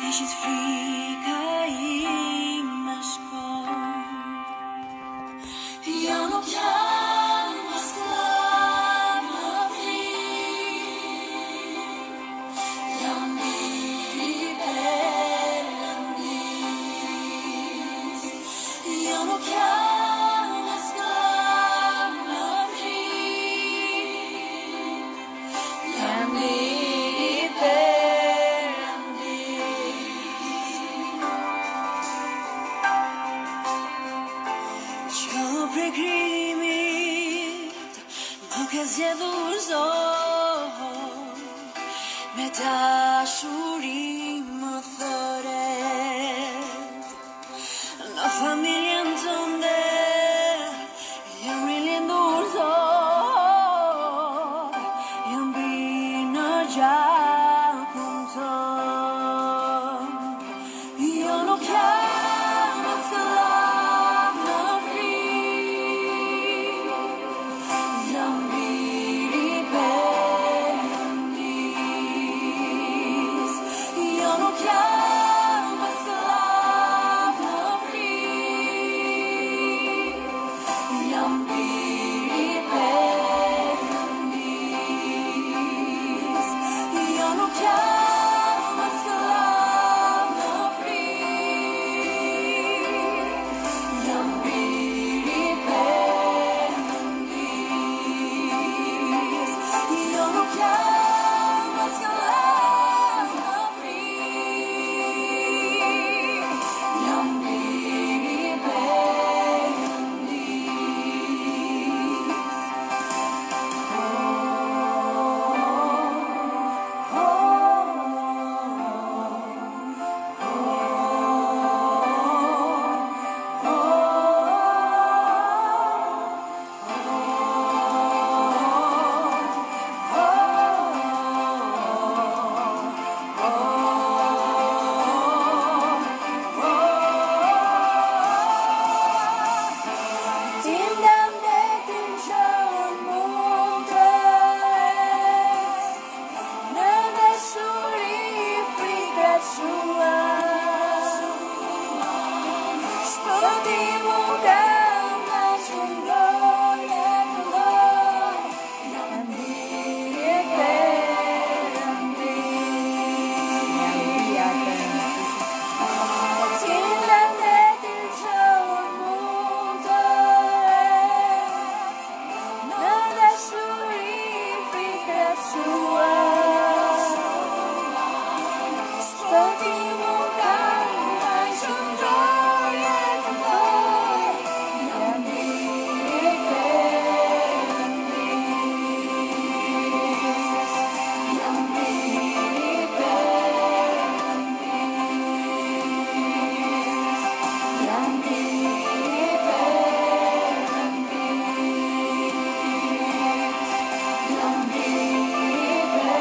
Heqit frika ime shkon. Jo nuk jam skllav në frik, jam biri Perëndis. Jo nuk jam skllav në frik, jam biri Perëndis. Që prej krimit më ke zgjedhur Zot, me dashuri më thëret. Në familjen tënde jam rilindur Zot, jam biri në gjakun tënd. Jo nuk jam skllav në frik, jam biri Perëndis. Jo nuk jam skllav në frik, jam biri Perëndis. Jo nuk jam skllav në frik, jam biri Perëndis. Jo nuk jam skllav në frik, jam biri Tindem detin që unë mund të në dashuri frikrat shua. Shpëtimu kam në qëndroj e këndoj, jam biri Perëndis. Tindem detin që unë mund të në dashuri frikrat shua. Shpëtimu kam në qëndroj e këndoj, jam biri Perëndis. Jam biri Perëndis. Jam biri Perëndis. Jam biri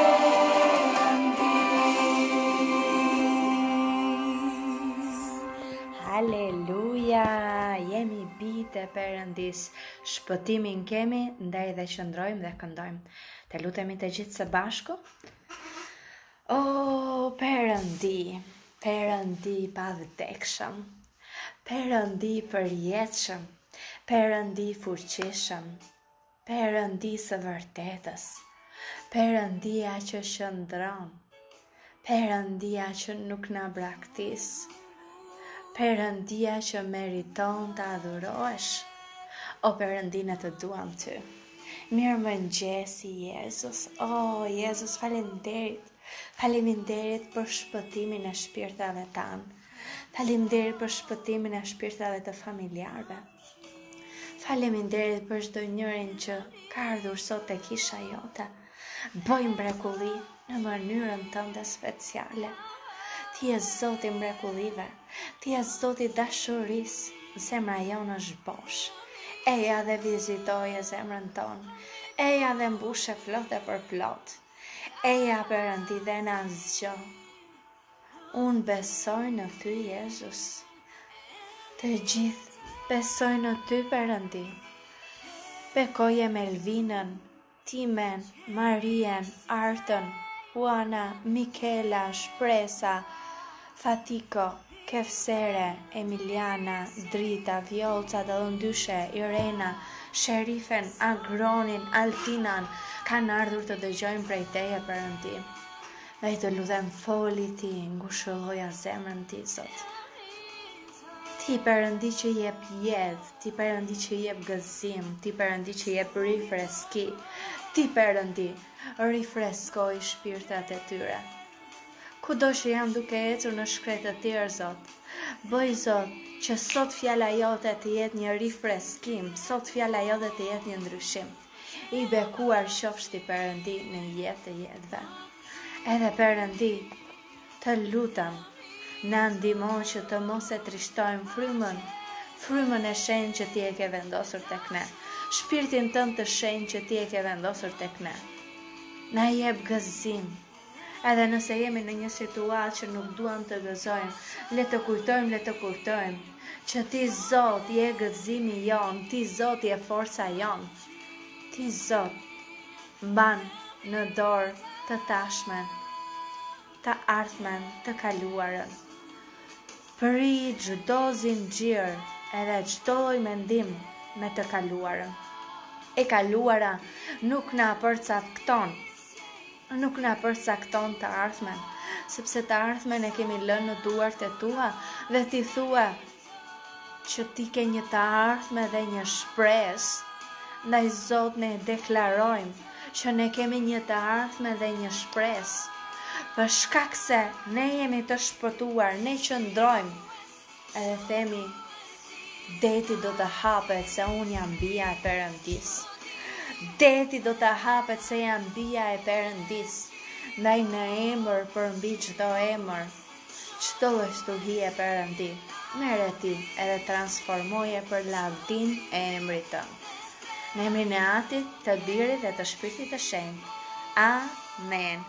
Perëndis. Haleluja, jemi bitë e Perëndis. Shpëtimin kemi, ndaj dhe qëndrojmë dhe këndojmë. Të lutemi të gjithë së bashku. O Perëndi, Perëndi pa vdekshëm, Perëndi përjetshëm, Perëndi fuqishëm, Perëndi së vërtetës, Perëndia që qëndron, Perëndia që nuk na braktis, Perëndia që meriton të adhurohesh. O Perëndi, ne të duam ty. Mirëmëngjesi Jezus. O Jezus, faleminderit. Faleminderit për shpëtimin e shpirtave tanë. Faleminderit për shpëtimin e shpirtave të familjarëve. Faleminderit për çdo njërin që ka ardhur sot te kisha jote. Bëj mrekulli në mënyrën tënde speciale. Ti je Zoti i mrekullive, ti je Zoti i dashurisë, zemra jonë është bosh. Eja dhe vizitoje zemrën tonë, eja dhe mbushe plot e për plot. Eja Perëndi dhe na zgjo. Unë besoj në ty, Jezus. Të gjithë besoj në ty, Perëndi. Bekoje Melvinën, Timen, Marien, Artën, Juana, Mikela, Shpresa, Fatiko, Kefsere, Emiliana, Drita, Vjolca, Dallondyshe, Irena, Sherifen, Agronin, Altinan, kanë ardhur të dëgjojnë prej teje Perëndi. Dhe të lutem foli ti, ngushëlloja zemrën ti, Zot. Ti Perëndi që jep jetë, ti Perëndi që jep gëzim, ti Perëndi që jep rifreski, ti Perëndi rifreskoj shpirtat e tyre. Kudo që jam duke ecur në shkretë të tjerë, Zot, bëj Zot që sot fjala jote të jetë një rifreskim, sot fjala jote të jetë një ndryshim. I bekuar qofsh ti Perëndi në jetë të jetëve. Edhe Perëndi, të lutem, na ndihmo që të mos e trishtojmë frymën e shenjtë që ti e ke vendosur tek ne, shpirtin tënd të shenjtë që ti e ke vendosur tek ne. Na jep gëzim. Edhe nëse jemi në një situatë që nuk duam të gëzojmë, le të kujtojmë që ti Zot je gëzimi jon, ti Zot je forca jon. Ti Zot mban në dorë të tashmen, të ardhmen, të kaluarën. Përi çdo zinxhir, edhe çdo lloj mendim me të kaluarën. E kaluara nuk na përcakton. Nuk na përcakton të ardhmen, sepse të ardhmen e kemi lënë në duart e tua dhe ti thua që ti ke një të ardhme dhe një shpresë. Ndaj Zot ne deklarojmë që ne kemi një të ardhme dhe një shpresë. Për shkak se ne jemi të shpëtuar, ne qëndrojmë edhe themi deti do të hapet se unë jam bija e Perëndis. Deti do të hapet se jam bija e Perëndis. Ndaj në emër përmbi çdo emër, çdo lloj stuhie Perëndi, merre ti edhe transformoje për lavdin e emrit tënd. Në emrin e Atit, të Birit dhe të Shpirtit të Shenjtë. Amen.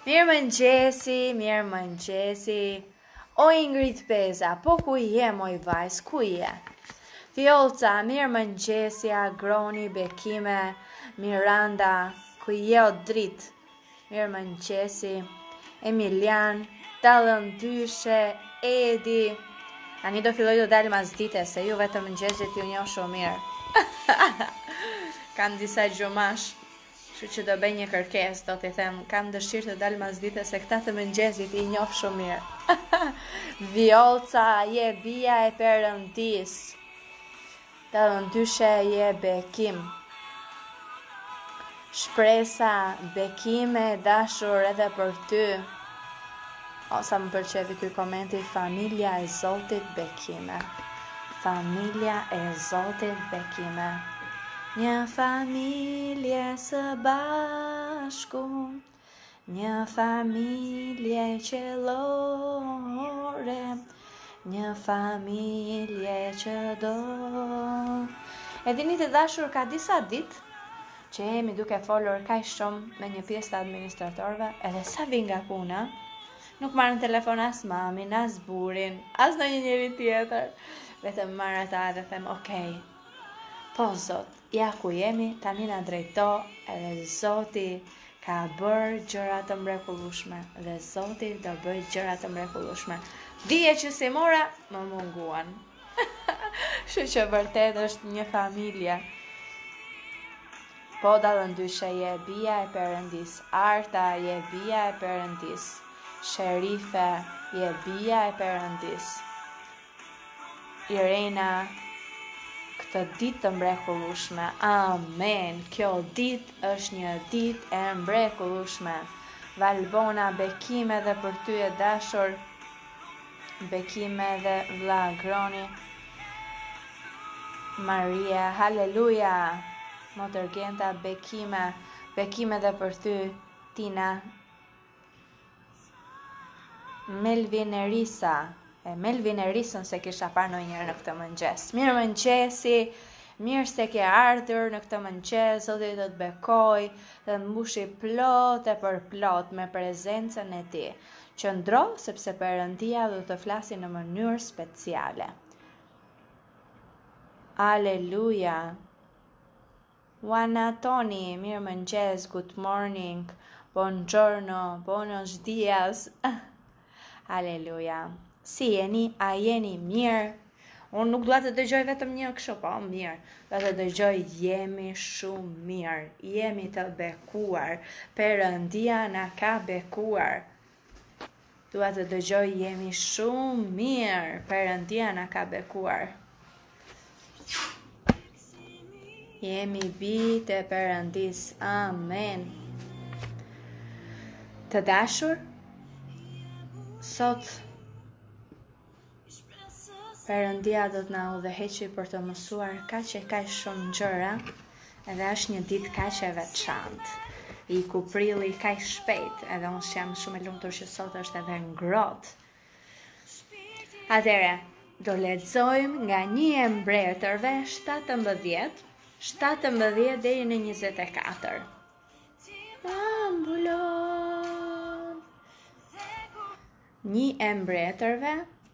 Mirëmëngjesi. O Ingrid Peza, po ku je moj vajz, ku je? Fjolca, mirëmëngjesi, Agroni, Bekime, Miranda, ku je o drit? Mirëmëngjesi, Emilian, Dallondyshe, Edi. Ani do filloj të dalë mas dite, se ju vetëm mëngjesit ju njoh shumë mirë. Kam disa gjumash, kështu që do bëj një kërkesë, do t'i them, kam dëshirë të dalë mas dite, se këta të mëngjesit i njoh shumë mirë. Vjolca, je bija e Perëndis. Dallondyshe, je Bekim. Shpresa, Bekime, dashur edhe për ty. Sa më pëlqevi ky komenti, familja e Zotit Bekime. Familja e Zotit Bekime. Një familje së bashku, një familje qellore, një familje që do. E dini të dashur, ka disa ditë që jemi duke folur kaq shumë me një pjesë të administratorëve, edhe sa vi nga puna, nuk marrën telefon as mamin, as burin, as ndonjë njeri tjetër. Vetëm marr ata dhe them, okej, po Zot, ja ku jemi, tani na drejto, edhe Zoti ka bërë gjëra të mrekullueshme, dhe Zoti do bëj gjëra të mrekullueshme. Dije që si mora, më munguan. Kështu që vërtet është një familje. Po Dallondyshe, je bija e Perëndis. Arta, je bija e Perëndis. Sherife, je bija e Perëndis. Irena, këtë ditë të mrekullueshme. Amen. Kjo ditë është një ditë e mrekullueshme. Valbona, bekime dhe për ty e dashur. Bekime dhe vlla Groni. Maria, haleluja. Motorgenta, bekime dhe për ty, Tina. Melvin Erisën se kisha parë ndonjëherë në këtë mëngjes. Mirëmëngjesi, mirë se ke ardhur në këtë mëngjes, Zoti do të bekoj, të mbushi plot e për plot me prezencën e ti. Qëndro sepse Perëndia do të flasi në mënyrë speciale. Aleluja. Juana Toni, mirëmëngjes, good morning, buongiorno, buenos dias. Aleluja. Si jeni, a jeni mirë? Unë nuk dua të dëgjoj vetëm një kështu, po mirë. Dua të dëgjoj jemi shumë mirë. Jemi të bekuar. Perëndia na ka bekuar. Dua të dëgjoj jemi shumë mirë. Perëndia na ka bekuar. Jemi bitë e Perëndis. Amen. Të dashur, sot Perëndia do të na udhëheqë për të mësuar kaq shumë gjëra, edhe është një ditë kaq e veçantë. I ku prilli kaq shpejt, edhe unë jam shumë e lumtur që sot është edhe ngrohtë. Atëherë, do lexojmë nga 1 e Mbretërve 17 deri në 24. Ambulon. 1 e Mbretërve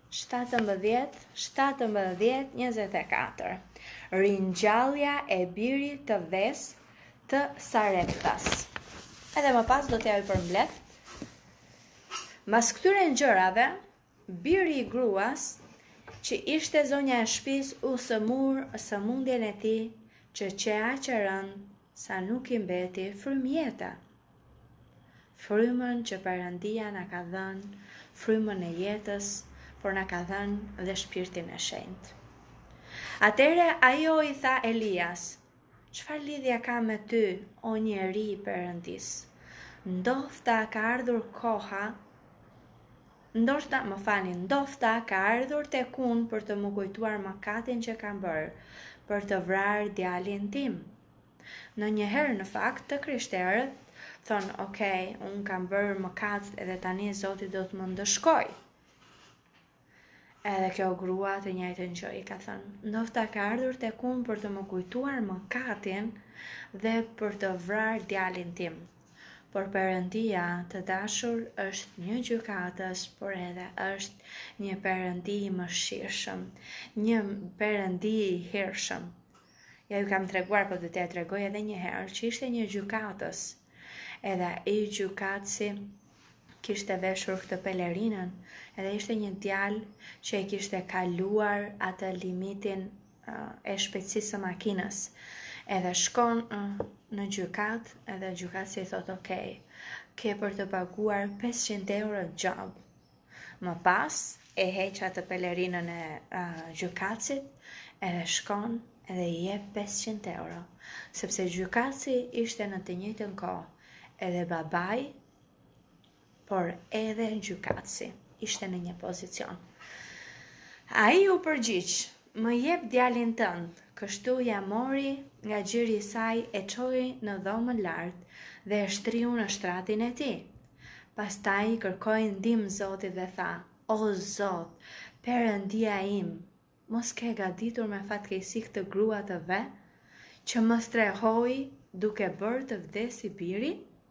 17-24. Ringjallja e birit të Ves të Sareptas. Edhe më pas do t'ja përmbledh. Mas këtyre gjërave, biri i gruas, që ishte zonja e shtëpisë, u sëmundjen e tij, që aq rënd sa nuk i mbeti frymëjeta. Frymën që Perëndia na ka dhënë, frymën e jetës, por na ka dhënë dhe shpirtin e shenjtë. Atëre ajo i tha Elias: "Çfarë lidhje ka me ty, o njeri i Perëndis? Ndofta ka ardhur tek unë për të më kujtuar mëkatin që kam bërë, për të vrarë djalin tim." Ndonjëherë në fakt të krishterët thonë, "Okej, unë kam bërë mëkat edhe tani Zoti do të më ndëshkoj." Edhe kjo grua të njëjtën gjë i ka thënë, "Ndofta ka ardhur tek unë për të më kujtuar mëkatin dhe për të vrarë djalin tim." Por Perëndia, të dashur, është një gjykatës, por edhe është një Perëndi i mëshirshëm, një Perëndi i hirshëm. Ja ju kam treguar, po do t'ja tregoj edhe një herë, që ishte një gjykatës, edhe ai gjykatësi kishte veshur këtë pelerinën, edhe ishte një djalë që e kishte kaluar atë limitin e shpejtësisë së makinës. Edhe shkon në gjykat, edhe gjykatësi i thot, "Okej, ke për të paguar 500 euro gjab." Më pas e heq atë pelerinën e gjykatësit, edhe shkon edhe i jep 500 euro, sepse gjykatësi ishte në të njëjtën kohë edhe babai, por edhe gjykatësi ishte në një pozicion. Ai u përgjigj, "Më jep djalin tënd." Kështu ja mori nga gjiri i saj, e çoi në dhomën lart dhe e shtriu në shtratin e tij. Pastaj kërkoi ndihmë Zotit dhe tha, "O Zot, Perëndia im, mos ke gaditur me fatkeqësi këtë grua të ve, që më strehoi duke bërë të vdesi biri?"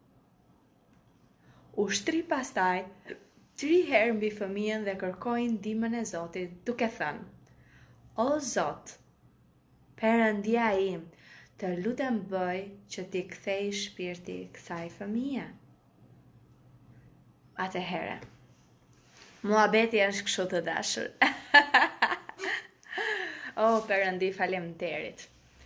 U shtri pastaj 3 herë mbi fëmijën dhe kërkoi ndihmën e Zotit, duke thënë, "O Zot, Perëndia im, të lutem bëj që t'i kthej shpirti kësaj fëmije." Atëherë, muhabeti është kështu të dashur. O Perëndi, faleminderit.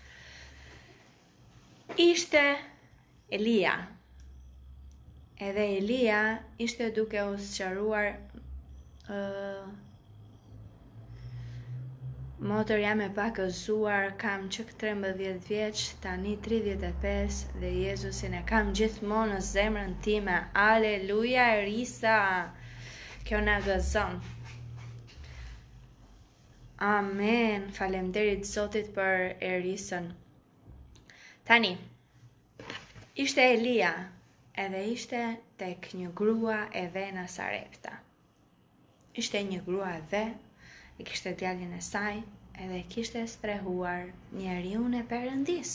Ishte Elia. Edhe Elia ishte duke u sqaruar, "Motër, jam e pakëzuar, kam që 13 vjeç, tani 35 dhe Jezusin e kam gjithmonë në zemrën time." Aleluja, Erisa! Kjo na gëzon. Amen. Faleminderit Zotit për Erisën. Tani, ishte Elia, edhe ishte tek një grua e ve në Sarepta. Ishte një grua e ve, e kishte djalin e saj, edhe kishte strehuar njeriun e Perëndis.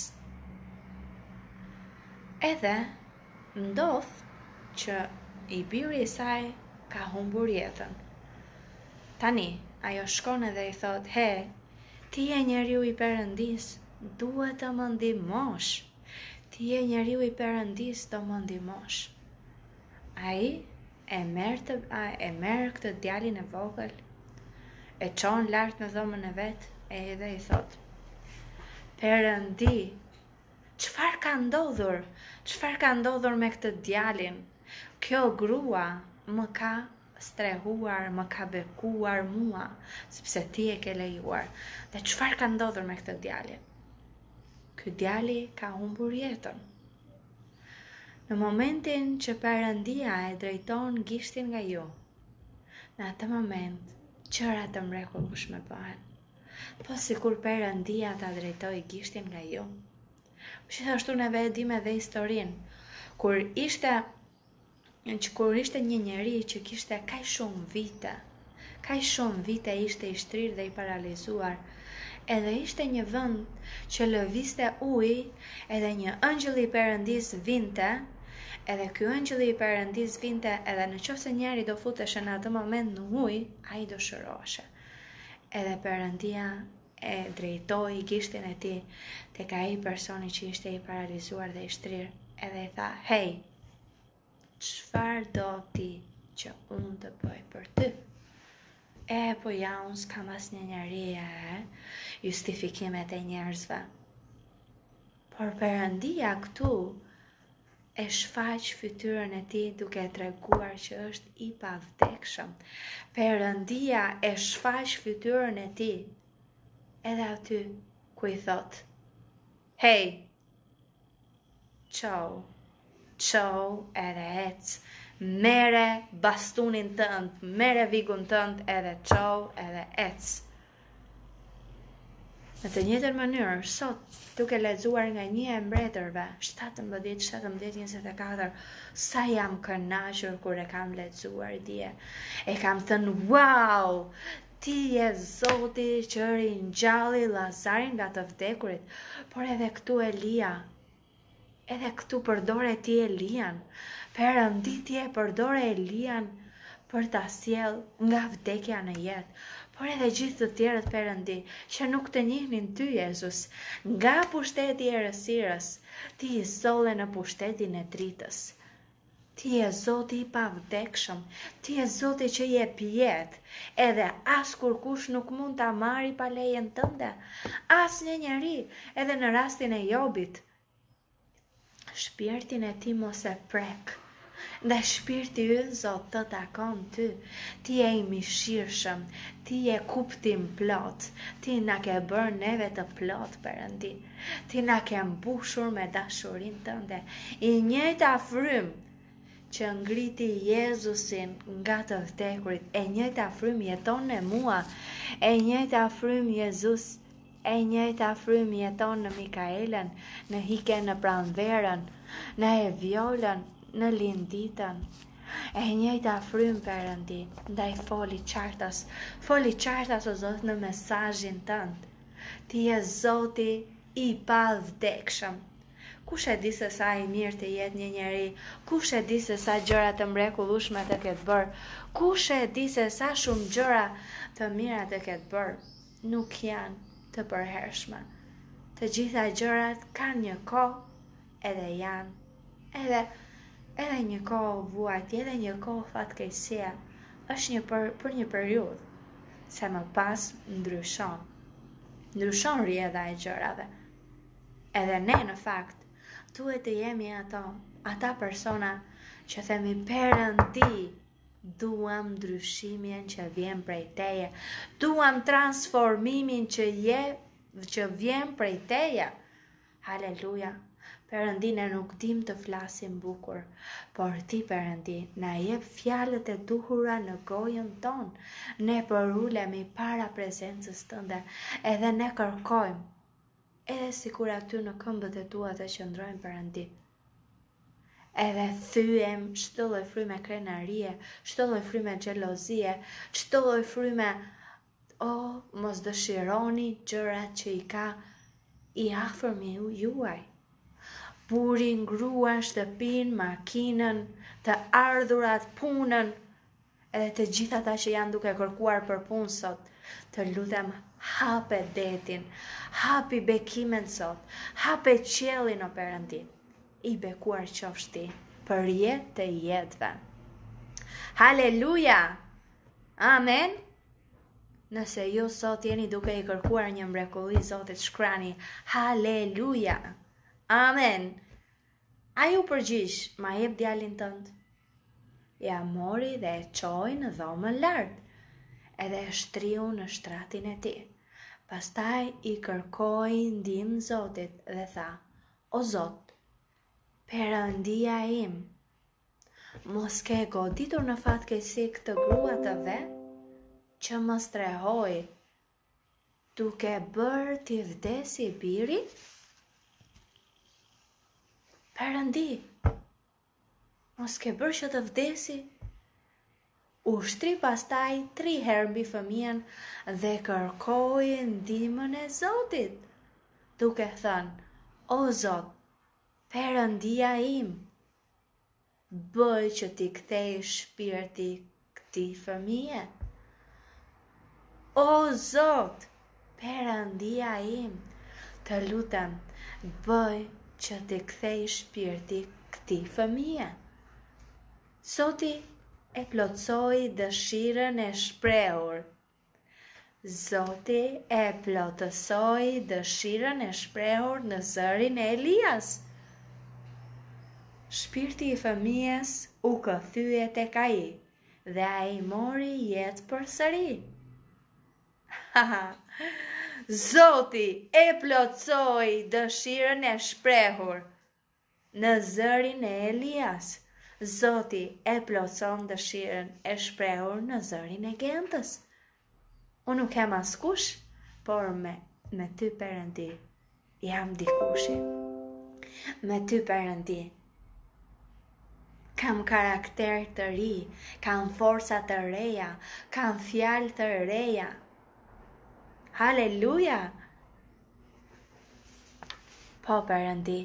Edhe ndodh që i biri i saj ka humbur jetën. Tani, ajo shkon edhe i thot, "He, ti je njeriu i Perëndis, duhet të më ndihmosh. Ti je njeriu i Perëndis, do më ndihmosh." Ai e merr këtë djalin e vogël, e çon lart në dhomën e vet, edhe i thot: Perëndi, çfarë ka ndodhur? Çfarë ka ndodhur me këtë djalin? Kjo grua më ka strehuar, më ka bekuar mua, sepse ti e ke lejuar. Dhe çfarë ka ndodhur me këtë djalin? Ky djali ka humbur jetën. Në momentin që Perëndia e drejton gishtin nga ju, në atë moment gjëra të mrekullueshme bëhen. Po sikur Perëndia ta drejtoi gishtin nga ju. Gjithashtu neve e dim edhe historinë, kur ishte një njeri që kishte kaq shumë vite ishte i shtrirë dhe i paralizuar, edhe ishte një vend që lëvizte ujë, edhe një ëngjëll i Perëndis vinte, edhe ky ëngjëll i Perëndis vinte, edhe nëse njeri do futeshe në atë moment në ujë, ai do shëroheshe. Edhe Perëndia e drejtoi gishtin e tij tek ai personi që ishte i paralizuar dhe i shtrirë, edhe i tha: "Hey, çfarë do ti që unë të bëj për ty?" Po ja, unë s'kam asnjë njerëje, justifikimet e njerëzve. Por Perëndia këtu e shfaq fytyrën e tij duke treguar që është i pavdekshëm. Perëndia e shfaq fytyrën e tij edhe aty ku i thot: "Hey, çau, edhe ec, mere bastunin tënd, mere vigun tënd, edhe çau, edhe ec." Në të njëjtën mënyrë, sot, duke lexuar nga 1 e Mbretërve 17:24, sa jam kënaqur kur e kam lexuar dje. E kam thënë: "Wow! Ti je Zoti që ringjalli Llazarin nga të vdekurit." Por edhe këtu Elia, edhe këtu përdore ti Elian. Perëndi ti e përdore Elian për ta sjell nga vdekja në jetë. Por edhe gjithë të tjerët Perëndi që nuk të njihnin ty, Jezus, nga pushteti i errësirës, ti i solle në pushtetin e dritës. Ti je Zoti i pavdekshëm, ti je Zoti që jep jetë, edhe as kurkush nuk mund ta marrë pa lejen tënde, as një njeri, edhe në rastin e Jobit. Shpirtin e ti mos e prek, dhe shpirti ynë, Zot, të takon ty. Ti je i mishirshëm, ti je kuptim plot, ti na ke bërë neve të plot, Perëndi. Ti na ke mbushur me dashurinë tënde. I njëjta frym që ngriti Jezusin nga të vdekurit, e njëjta frym jeton në mua, e njëjta frym Jezus, e njëjta frym jeton në Mikaelen, në Hiken, në Pranverën, në Eviolën, në Linditën. E njëjta frym, Perëndi, ndaj foli qartas o Zot në mesazhin tënd. Ti je Zoti i pavdekshëm. Kush e di se sa i mirë të jetë një njeri? Kush e di se sa gjëra të mrekullueshme të ketë bërë? Kush e di se sa shumë gjëra të mira të ketë bërë? Nuk janë të përhershme. Të gjitha gjërat kanë një kohë, edhe janë edhe një kohë vuajtje, edhe një kohë fatkeqësie. Është për një periudhë, se më pas ndryshon rrjedha e gjërave. Edhe ne në fakt duhet të jemi ata persona që themi: Perëndi, duam ndryshimin që vjen prej teje, duam transformimin që vjen prej teje. Haleluja. Perëndi, ne nuk dim të flasim bukur, por ti, Perëndi, na jep fjalët e duhura në gojën tonë. Ne përulemi para prezencës tënde, edhe ne kërkojmë, edhe sikur aty në këmbët e tua të qëndrojmë, Perëndi. Edhe thyem çdo lloj fryme krenarie, çdo lloj fryme xhelozie, çdo lloj fryme mos dëshironi gjërat që i ka i afërmi juaj. Burin, gruan, shtëpinë, makinën, të ardhurat, punën, edhe të gjitha ata që janë duke kërkuar për punë sot, të lutem, hape detin, hapi bekimin sot, hape qiellin, o Perëndi. I bekuar qofsh ti për jetë të jetëve. Haleluja! Amen! Nëse ju sot jeni duke i kërkuar një mrekulli Zotit, shkrani haleluja! Amen! A ju përgjish, ma jep djalin tënd? Ja mori dhe e qoj në dhomën lart, edhe e shtriu në shtratin e tij. Pastaj i kërkoi ndihmë Zotit dhe tha: O Zot, Perëndia im, mos ke goditur në fatkeqësi këtë grua të vet, që më strehoi, duke bërë t'i vdesi biri? Perëndi, mos ke bërë që të vdesi? U shtri pastaj 3 herë mbi fëmijën dhe kërkoi ndihmën e Zotit, duke thënë: O Zot, Perëndia im, bëj që t'i kthej shpirti këtij fëmije. O Zot, Perëndia im, të lutem, bëj që t'i kthej shpirti këtij fëmije. Zoti e plotsoi dëshirën e shprehur. Zoti e plotësoi dëshirën e shprehur në zërin e Elias. Shpirti i fëmijës u kthye tek ai dhe ai mori jetë përsëri. Zoti e plotsoi dëshirën e shprehur në zërin e Elias. Zoti e plotson dëshirën e shprehur në zërin e Gentës. Unë nuk kem askush, por me ty Perëndi jam dikushi. Me ty Perëndi kam karakter të ri, kam forca të reja, kam fjalë të reja. Haleluja! Po Perëndi,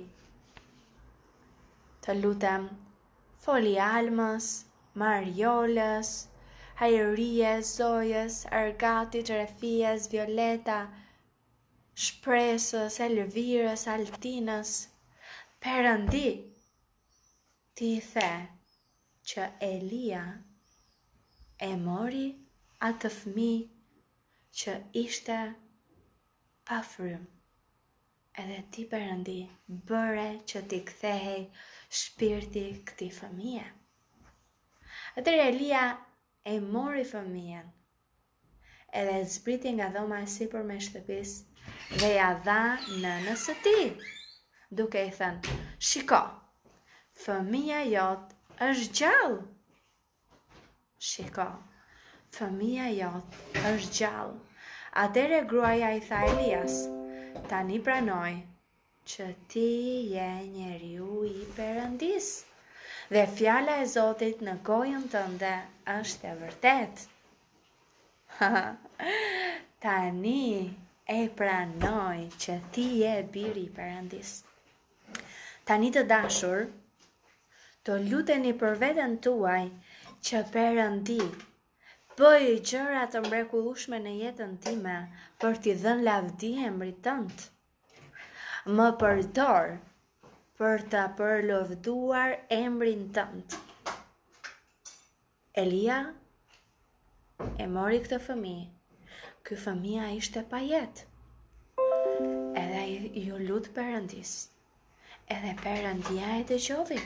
të lutem, foli Almës, Mariolës, Hajëries, Zojës, Argatit, Refies, Violeta, Shpresës, Elvirës, Altinës. Perëndi, ti the që Elia e mori atë fëmijë që ishte pa frymë. Edhe ti Perëndi bëre që t'i kthehej shpirti këtij fëmije. Atëherë Elia e mori fëmijën, edhe e zbriti nga dhoma e sipërme e shtëpisë dhe ja dha nënës së tij, duke i thënë: Shiko, fëmija jot është gjallë. Shiko, fëmija jot është gjallë. Atëherë gruaja i tha Elias: Tani pranoj që ti je njeriu i Perëndis, dhe fjala e Zotit në gojën tënde është e vërtet. Tani e pranoj që ti je biri i Perëndis. Tani të dashur, të luteni për veten tuaj që Perëndi bëj gjëra të mrekullueshme në jetën time për t'i dhënë lavdi emrit tënd. Më përdor për ta përlëvduar emrin tënd. Elia e mori këtë fëmijë. Ky fëmija ishte pa jetë. Edhe ju lut Perëndis. Edhe Perëndia e dëgjoi.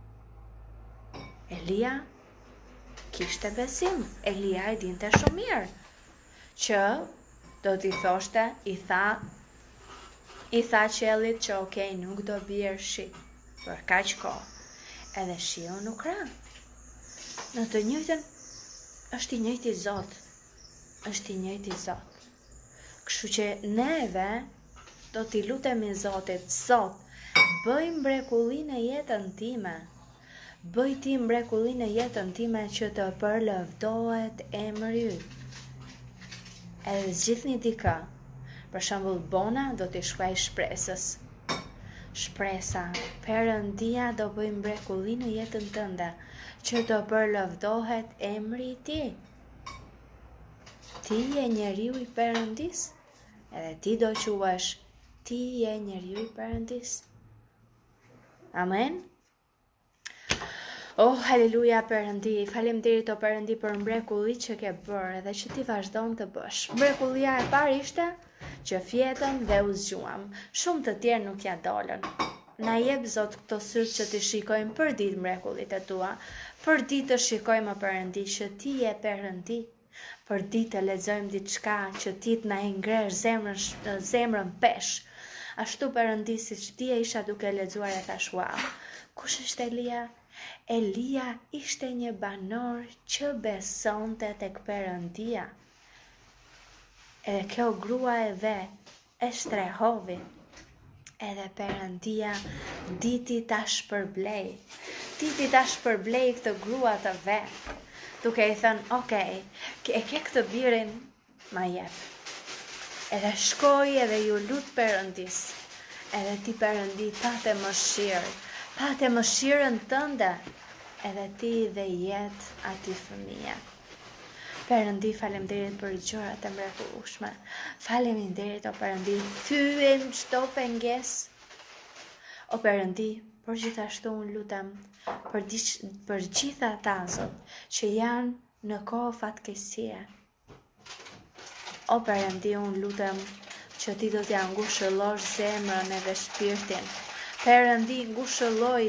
Elia kishte besim. Elia e dinte shumë mirë që do t'i thoshte, i tha qiellit që okej, nuk do bjerë shi për kaq kohë. Edhe shiu nuk ra. Në të njëjtën është i njëjti Zot. Është i njëjti Zot. Kështu që neve do t'i lutemi Zotit: Zot, bëj mrekulli në jetën time. Bëj ti mrekulli në jetën time që të përlëvdohet emri yt. Edhe zgjidhni dikë. Për shembull, Bona do t'i shkruaj Shpresës. Shpresa: Perëndia do bëj mrekulli në jetën tënde që të përlëvdohet emri i tij. Ti je njeriu i Perëndis, edhe ti do quhesh: ti je njeriu i Perëndis. Amen. Oh, halleluja Perëndi, faleminderit o Perëndi për mrekullitë që ke bërë dhe që ti vazhdon të bësh. Mrekullia e parë ishte që fjetëm dhe u zgjuam. Shumë të tjerë nuk ja dolën. Na jep Zot këto sytë që ti shikojmë për ditë mrekullitë e tua, për ditë të shikojmë o Perëndi që ti je Perëndi. Për ditë të lexojmë diçka që ti të na e ngresh zemrën pesh. Ashtu Perëndi siç ti e isha duke lexuar e thash wow. Kush është Elia? Elia ishte një banor që besonte tek Perëndia. Edhe kjo grua e vet e shtrehovi. Edhe Perëndia diti ta shpërblej. Diti ta shpërblej këtë grua të vet. Duke i thënë, okej, e ke këtë birin, ma jep. Edhe shkoj edhe ju lut Perëndis. Edhe ti Perëndi pate mëshirë. Pate mëshirën tënde. Edhe ti dhe jet ati fëmija. Perëndi, faleminderit për gjërat e mrekullueshme. Faleminderit o Perëndi, thyem çdo pengesë. O Perëndi, por gjithashtu unë lutem për gjitha ata Zot që janë në kohë fatkeqësie. O Perëndi, unë lutem që ti do t'ja ngushëllosh zemrën edhe shpirtin. Perëndi, ngushëlloj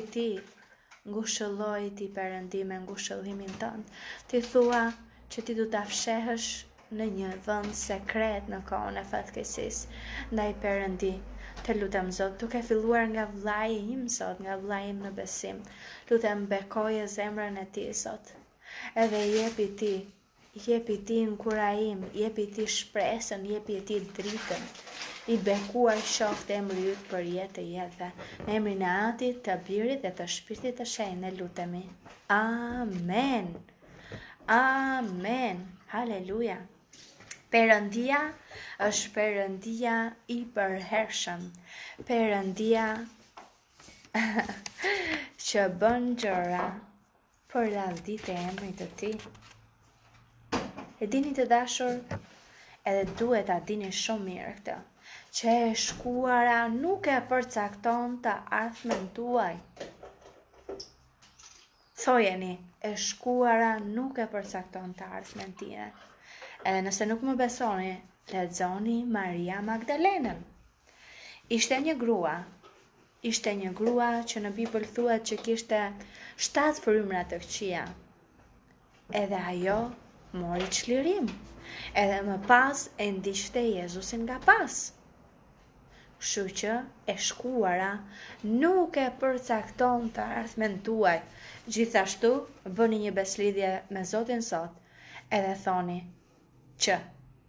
ti Perëndi me ngushëllimin tënd. Ti thua që ti do ta fshehësh në një vend sekret në kohën e fatkeqësisë. Ndaj Perëndi, të lutem Zot, duke filluar nga vllai im Zot, nga vllai im në besim. Lutem bekoje zemrën e tij Zot. Edhe jepi ti inkurajim, jepi ti shpresën, jepi ti dritën. I bekuar qoftë emri yt për jetë të jetëve. Në emrin e Atit, të Birit dhe të Shpirtit të Shenjtë lutemi. Amen. Amen. Halleluja. Perëndia është Perëndia i përhershëm. Perëndia që bën gjëra për lavditë e emrit të Tij. E dini të dashur, edhe duhet ta dini shumë mirë këtë, që e shkuara nuk e përcakton të ardhmen tuaj. Thojeni, e shkuara nuk e përcakton të ardhmen tine. Edhe nëse nuk më besoni, lexoni Maria Magdalenën. Ishte një grua që në Bibël thuhet që kishte 7 frymra të këqija. Edhe ajo mori çlirim. Edhe më pas e ndiqte Jezusin nga pas. Kështu që e shkuara nuk e përcakton të ardhmen tuaj. Gjithashtu bëni një beslidhje me Zotin sot, edhe thoni që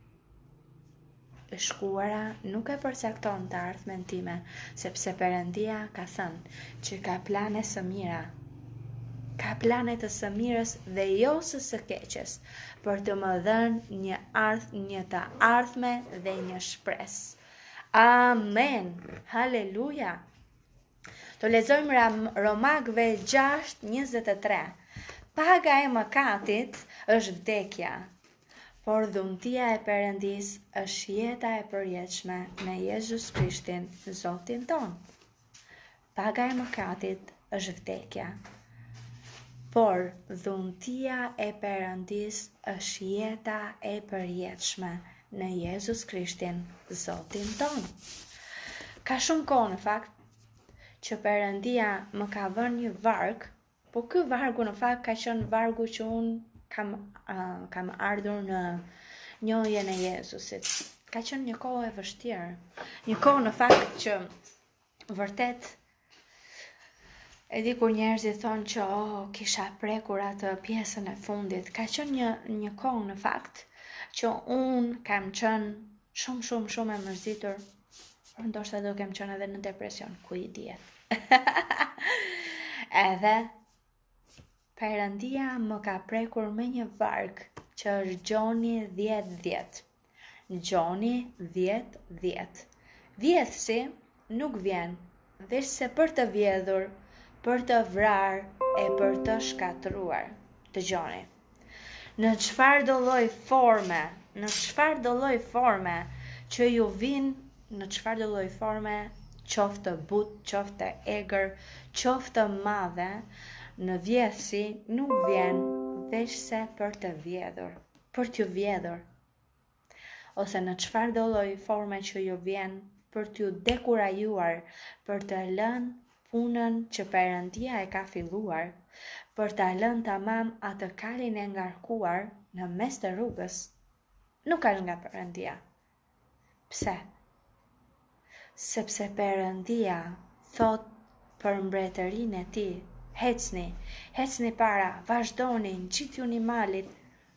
e shkuara nuk e përcakton të ardhmen time, sepse Perëndia ka thënë që ka plane së mira. Ka plane të së mirës dhe jo së keqes, për të më dhënë një të ardhme dhe një shpresë. Amen. Halleluja. Të lexojmë Romakëve 6:23. Paga e mëkatit është vdekja, por dhuntia e Perëndis është jeta e përjetshme në Jezus Krishtin, Zotin ton. Paga e mëkatit është vdekja, por dhuntia e Perëndis është jeta e përjetshme në Jezus Krishtin, Zotin ton. Ka shumë kohë në fakt që Perëndia më ka vënë një varg, po ky vargu në fakt ka qenë vargu që unë kam ardhur në njohjen e Jezusit. Ka qenë një kohë e vështirë. Një kohë në fakt që vërtet e di kur njerëzit thonë që kisha prekur atë pjesën e fundit. Ka qenë një kohë në fakt që unë kam qenë shumë e mërzitur, por ndoshta do kem qenë edhe në depresion, ku i dihet. Edhe Perëndia më ka prekur me një varg që është Gjoni 10:10. Gjoni 10:10. Vjedhsi nuk vjen veç se për të vjedhur, për të vrarë e për të shkatruar. Dëgjoni. Në çfarë do lloj forme që ju vinë, në çfarë do lloj forme, qoftë but, qoftë egër, qoftë madhe, Në vjedhsi nuk vjen veç se për të vjedhur, për t'ju vjedhur, ose në çfarë do lloj forme që ju vjen për t'ju dekurajuar, për të lënë punën që Perëndia e ka filluar, për ta lënë tamam atë kalin e ngarkuar në mes të rrugës, nuk është nga Perëndia. Pse? Sepse Perëndia thot për mbretërinë e tij, hecni para, vazhdoni, ngjitjuni malit.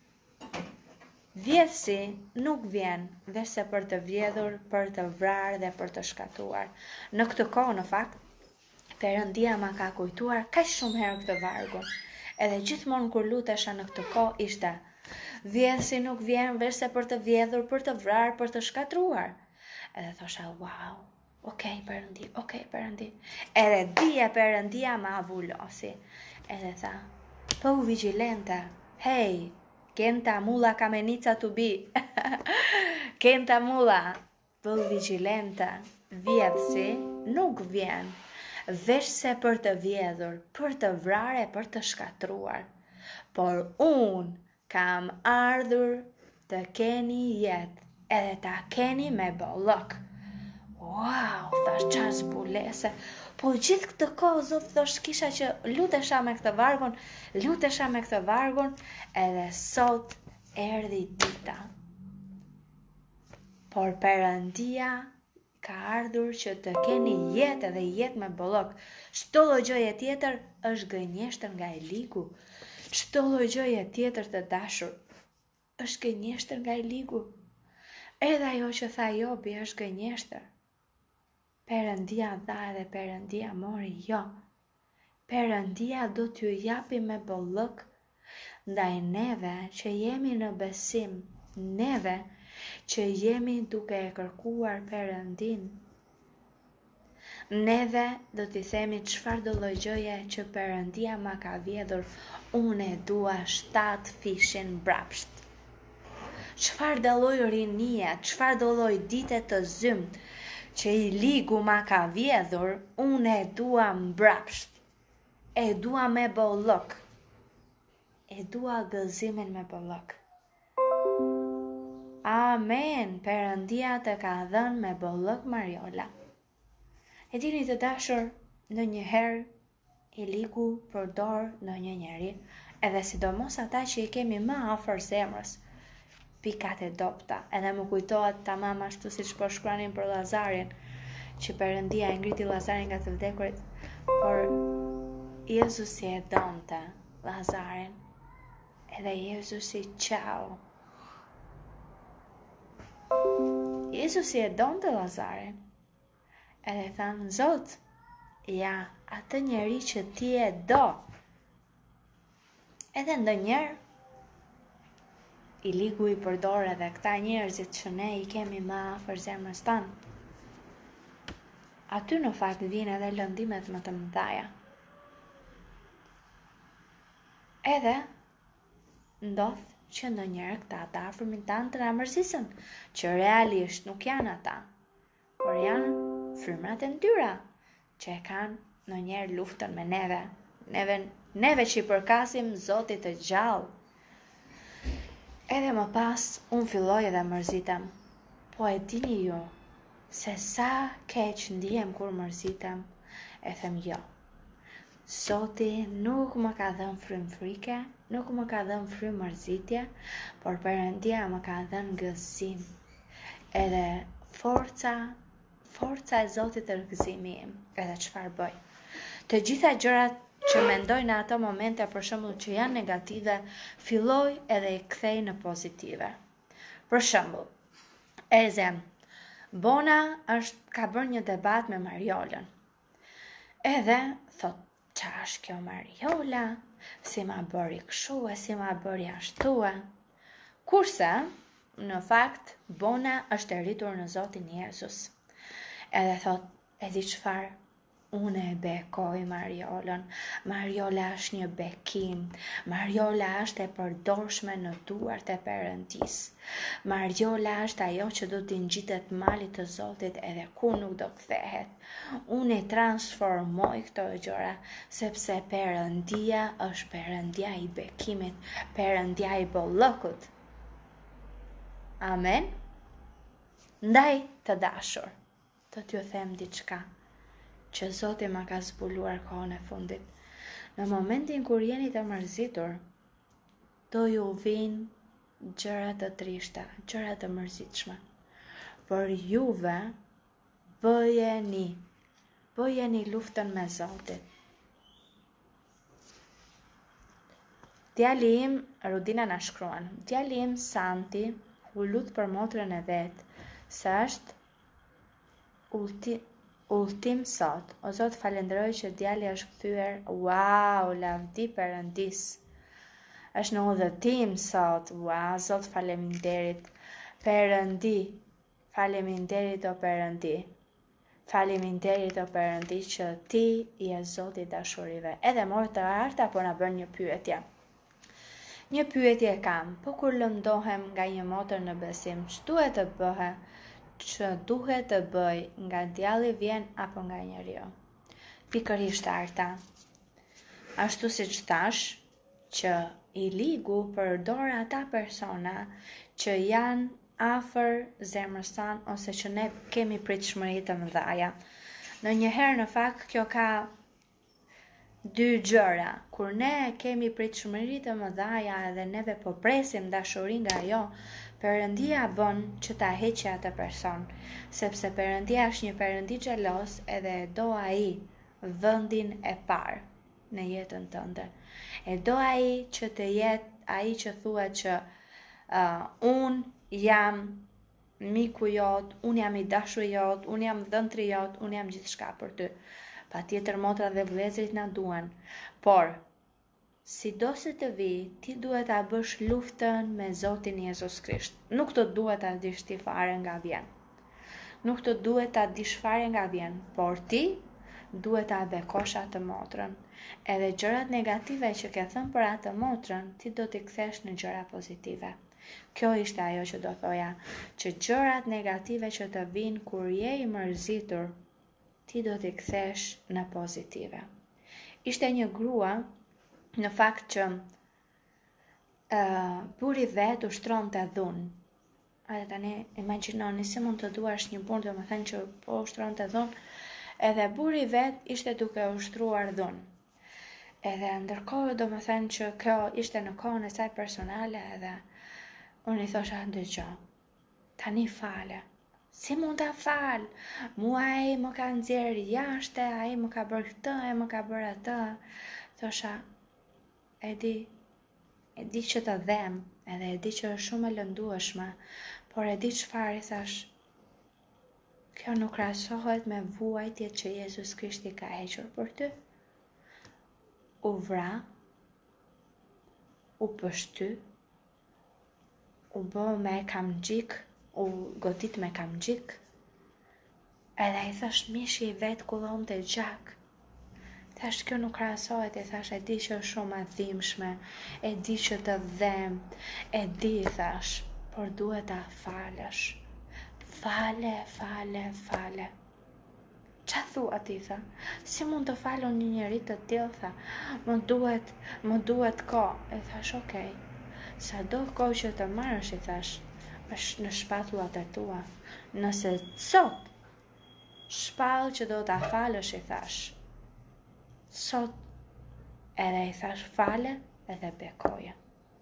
Vjedhsi nuk vjen veçse për të vjedhur, për të vrarë dhe për të shkatuar. Në këtë kohë, në fakt, Perëndia ma ka kujtuar kaq shumë herë këtë vargun. Edhe gjithmonë kur lutesha në këtë kohë ishte: vjedhsi nuk vjen veçse për të vjedhur, për të vrarë, për të shkatruar. Edhe thosha, wow, okej Perëndi. Edhe dije Perëndia ma avullosi. Edhe tha, po vigjilente, hey, kenta mulla kamenica to be. Kenta mulla, po vigjilente, vjedhsi nuk vjen veçse për të vjedhur, për të vrarë, për të shkatruar. Por unë kam ardhur të keni jetë, edhe ta keni me bollok. Wow, thash çfarë zbulese. Po gjithë këtë kohë Zot thosh kisha që lutesha me këtë vargun, edhe sot erdhi dita. Por Perëndia ka ardhur që të keni jetë edhe jetë me bollok. Çdo lloj gjëje tjetër është gënjeshtër nga Eligu. Çdo lloj gjëje tjetër të dashur është gënjeshtër nga Eligu. Edhe ajo që tha Jobi është gënjeshtër. Perëndia dha edhe Perëndia mori, jo. Perëndia do t'ju japi me bollok, ndaj neve që jemi në besim, neve që jemi duke e kërkuar Perëndin. Neve do t'i themi çfarë do lloj gjëje që Perëndia ma ka vjedhur, unë e dua 7 fishin mbrapsht. Çfarë do lloj rinie, çfarë do lloj dite të zymt që Eligu ma ka vjedhur, unë e dua mbrapsht. E dua me bollok. E dua gëzimin me bollok. Amen, Perëndia të ka dhënë me bollok Mariola. E dini të dashur, ndonjëherë Eligu përdor ndonjë njeri, edhe sidomos ata që i kemi më afër zemrës, pikat e dopta. Edhe më kujtohet tamam ashtu siç po shkruanin për Llazarin, që Perëndia e ngriti Llazarin nga të vdekurit, por Jezusi e donte Llazarin. Edhe Jezusi qau. Jezusi e donte Llazarin. Edhe thanë, Zot, ja, atë njeri që ti e do. Edhe ndonjëherë Eligu i përdor edhe këta njerëzit që ne i kemi më afër zemrës tanë. Aty në fakt vijnë edhe lëndimet më të mëdha. Edhe ndodh që ndonjëherë këta të afërmit tanë të na mërzisën, që realisht nuk janë ata, por janë frymrat e ndyra që e kanë ndonjëherë luftën me neve. Neve që i përkasim Zotit të gjallë. Edhe më pas, unë filloj edhe mërzitem. Po e dini ju, se sa keq ndihem kur mërzitem, e them jo. Zoti nuk më ka dhënë frymë frike, nuk më ka dhënë frymë mërzitje, por Perëndia më ka dhënë gëzim. Edhe forca e Zotit është gëzimi im, edhe çfarë bëj. Të gjitha gjërat që mendoj në ato momente, për shembull, që janë negative, filloj edhe i kthej në pozitive. Për shembull, Bona ka bërë një debat me Mariolën. Edhe thot, qa është kjo Mariola? Si ma bëri kështu e si ma bëri ashtu e? Kurse, në fakt, Bona është e rritur në Zotin Jezus. Edhe thot, e di çfarë? Unë e bekoj Mariolën. Mariola është një bekim. Mariola është e përdorshme në duart e Perëndis. Mariola është ajo që do t'i ngjitet malit të Zotit edhe kur nuk do kthehet. Unë e transformoj këto gjëra sepse Perëndia është Perëndia i bekimit, Perëndia i bollokut. Amen. Ndaj të dashur, të t'ju them diçka që Zoti ma ka zbuluar kohën e fundit. Në momentin kur jeni të mërzitur, do ju vinë gjëra të trishta, gjëra të mërzitshme. Por juve bëjeni luftën me Zotin. Djali im, Rudina na shkruan, djali im Santi u lut për motrën e vet, se është ultim sot. O Zot, falenderoj që djali është kthyer. Wow, lavdi Perëndis. Është në udhëtim sot. Wow, Zot, faleminderit. Perëndi, faleminderit o Perëndi. Faleminderit o Perëndi që ti je Zoti i dashurive. Edhe morë të arta, po na bën një pyetje. Një pyetje kam, po kur lëndohem nga një motër në besim, ç'duhet të bëhe? Që duhet të bëj, nga djalli vjen apo nga njeriu? Pikërisht arta. Ashtu siç thash, që i ligu përdor ata persona që janë afër zemrës tanë ose që ne kemi pritshmëri të mëdha. Ndonjëherë në fakt kjo ka dy gjëra. Kur ne kemi pritshmëri të mëdha edhe neve po presim dashuri nga ajo, Perëndia bën që ta heqë atë person, sepse Perëndia është një Perëndi xhelos edhe do ai vendin e parë në jetën tënde. E do ai që të jetë ai që thuhet që unë jam miku jot, unë jam i dashur jot, unë jam dhëntri jot, unë jam gjithçka për ty. Patjetër motra dhe vëllezërit na duan, por si do se të vi, ti duhet ta bësh luftën me Zotin Jezus Krisht. Nuk të duhet ta dish ti fare nga vjen. Nuk të duhet ta dish fare nga vjen, por ti duhet ta bekosh atë motrën. Edhe gjërat negative që ke thënë për atë motrën, ti do t'i kthesh në gjëra pozitive. Kjo ishte ajo që do thoja, që gjërat negative që të vinë kur je i mërzitur, ti do t'i kthesh në pozitive. Ishte një grua, në fakt që burri vet ushtronte dhunë. Edhe tani imagjinoni si mund të duash një burr, domethënë që po ushtronte dhunë, edhe burri vet ishte duke ushtruar dhunë. Edhe ndërkohë domethënë që kjo ishte në kohën e saj personale, edhe unë i thosha dëgjoj, tani fale. Si mund ta fal? Mua ai më ka nxjerr jashtë, ai më ka bërë këtë, ai më ka bërë atë. Thosha, e di që të dhem, edhe e di që është shumë e lëndueshme, por e di çfarë i thash. Kjo nuk krahasohet me vuajtjet që Jezus Krishti ka hequr për ty. U vra, u pështy, u bë me kamxhik, u godit me kamxhik. Edhe i thash mishi i vet kullon të gjak. Thash kjo nuk krahasohet, e thash, e di që është shumë e dhimbshme, e di që të dhem, e di, thash, por duhet ta falësh. Fale. Qa thua ti, tha? Si mund të falon një njeri të tillë, tha? Më duhet kohë. E thash, okej. Sa do kohë që të marrësh, i thash, është në shpatullat e tua. Nëse sot shpall që do ta falësh, i thash. Sot edhe i thash fale edhe bekoje.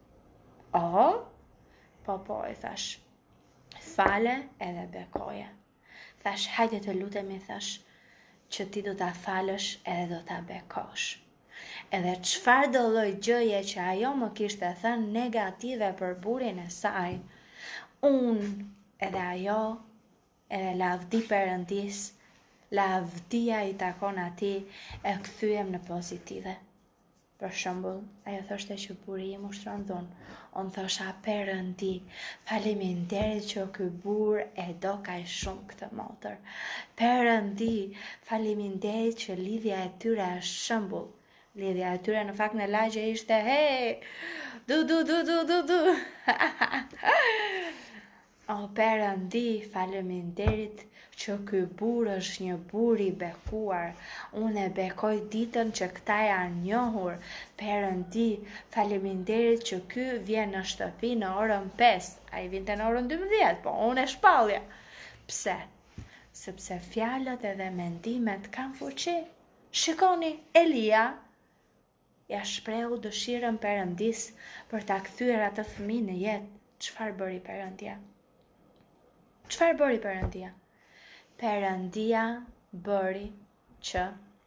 Po, i thash fale edhe bekoje. Thash hajde të lutemi, thash që ti do ta falësh edhe do ta bekosh. Edhe çfarë do lloj gjëje që ajo më kishte thënë negative për burrin e saj, unë edhe ajo edhe lavdi Perëndis, lavdia i takon atij, e kthyem në pozitive. Për shembull, ajo thoshte që buri im ushtron dhunë. Unë thosha Perëndi, faleminderit që ky burr e do kaq shumë këtë motër. Perëndi, faleminderit që lidhja e tyre është shembull. Lidhja e tyre në fakt në lagje ishte hey, du. O Perëndi, faleminderit që ky burr është një burr i bekuar. Unë e bekoj ditën që këta janë njohur. Perëndi, faleminderit që ky vjen në shtëpi në orën 5. Ai vinte në orën 12, po unë e shpallja. Pse? Sepse fjalët edhe mendimet kanë fuqi. Shikoni, Elia ja shprehu dëshirën Perëndis për ta kthyer atë fëmijë në jetë. Çfarë bëri Perëndia? Çfarë bëri Perëndia? Perëndia bëri që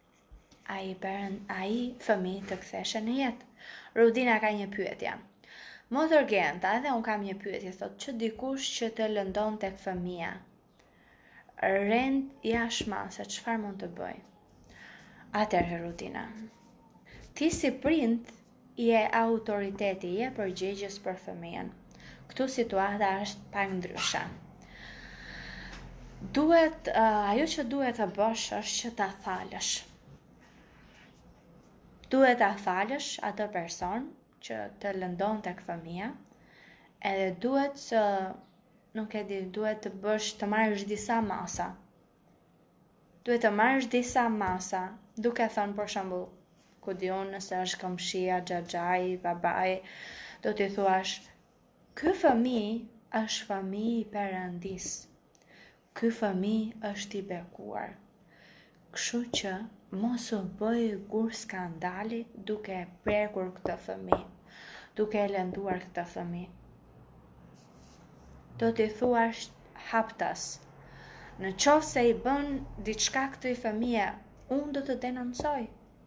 ai fëmijë të ktheshe në jetë. Rudina ka një pyetje. Motër Genta, edhe unë kam një pyetje, thotë që dikush që të lëndon tek fëmia, rend jashtëmase, çfarë mund të bëj? Atëherë Rudina, ti si prind je autoriteti, je përgjegjës për fëmijën. Këtu situata është pak ndryshe. Ajo që duhet të bësh është që ta falësh. Duhet ta falësh atë person që të lëndon tek fëmia, edhe duhet të bësh të marrësh disa masa. Duhet të marrësh disa masa, duke thënë për shembull, ku di unë nëse është këmshia, xhaxhai, babai, do t'i thuash, ky fëmijë është fëmijë i Perëndis. Ky fëmijë është i bekuar. Kështu që mos u bëj kur skandali duke e prekur këtë fëmijë, duke e lënduar këtë fëmijë. Do t'i thuash haptas. Në qoftë se i bën diçka këtij fëmije, unë do të denoncoj.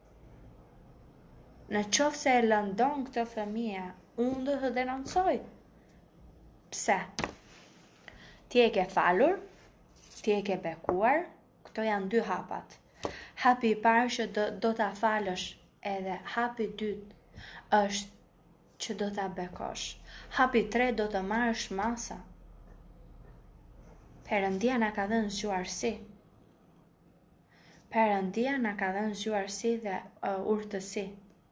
Në qoftë se e lëndon këtë fëmije, unë do të denoncoj. Pse? Ti e ke falur, ti e ke bekuar, këto janë dy hapat. Hapi i parë që do ta falësh, edhe hapi i dytë është që do ta bekosh. Hapi i tretë do të marrësh masa. Perëndia na ka dhënë zgjuarsi. Perëndia na ka dhënë zgjuarsi dhe urtësi.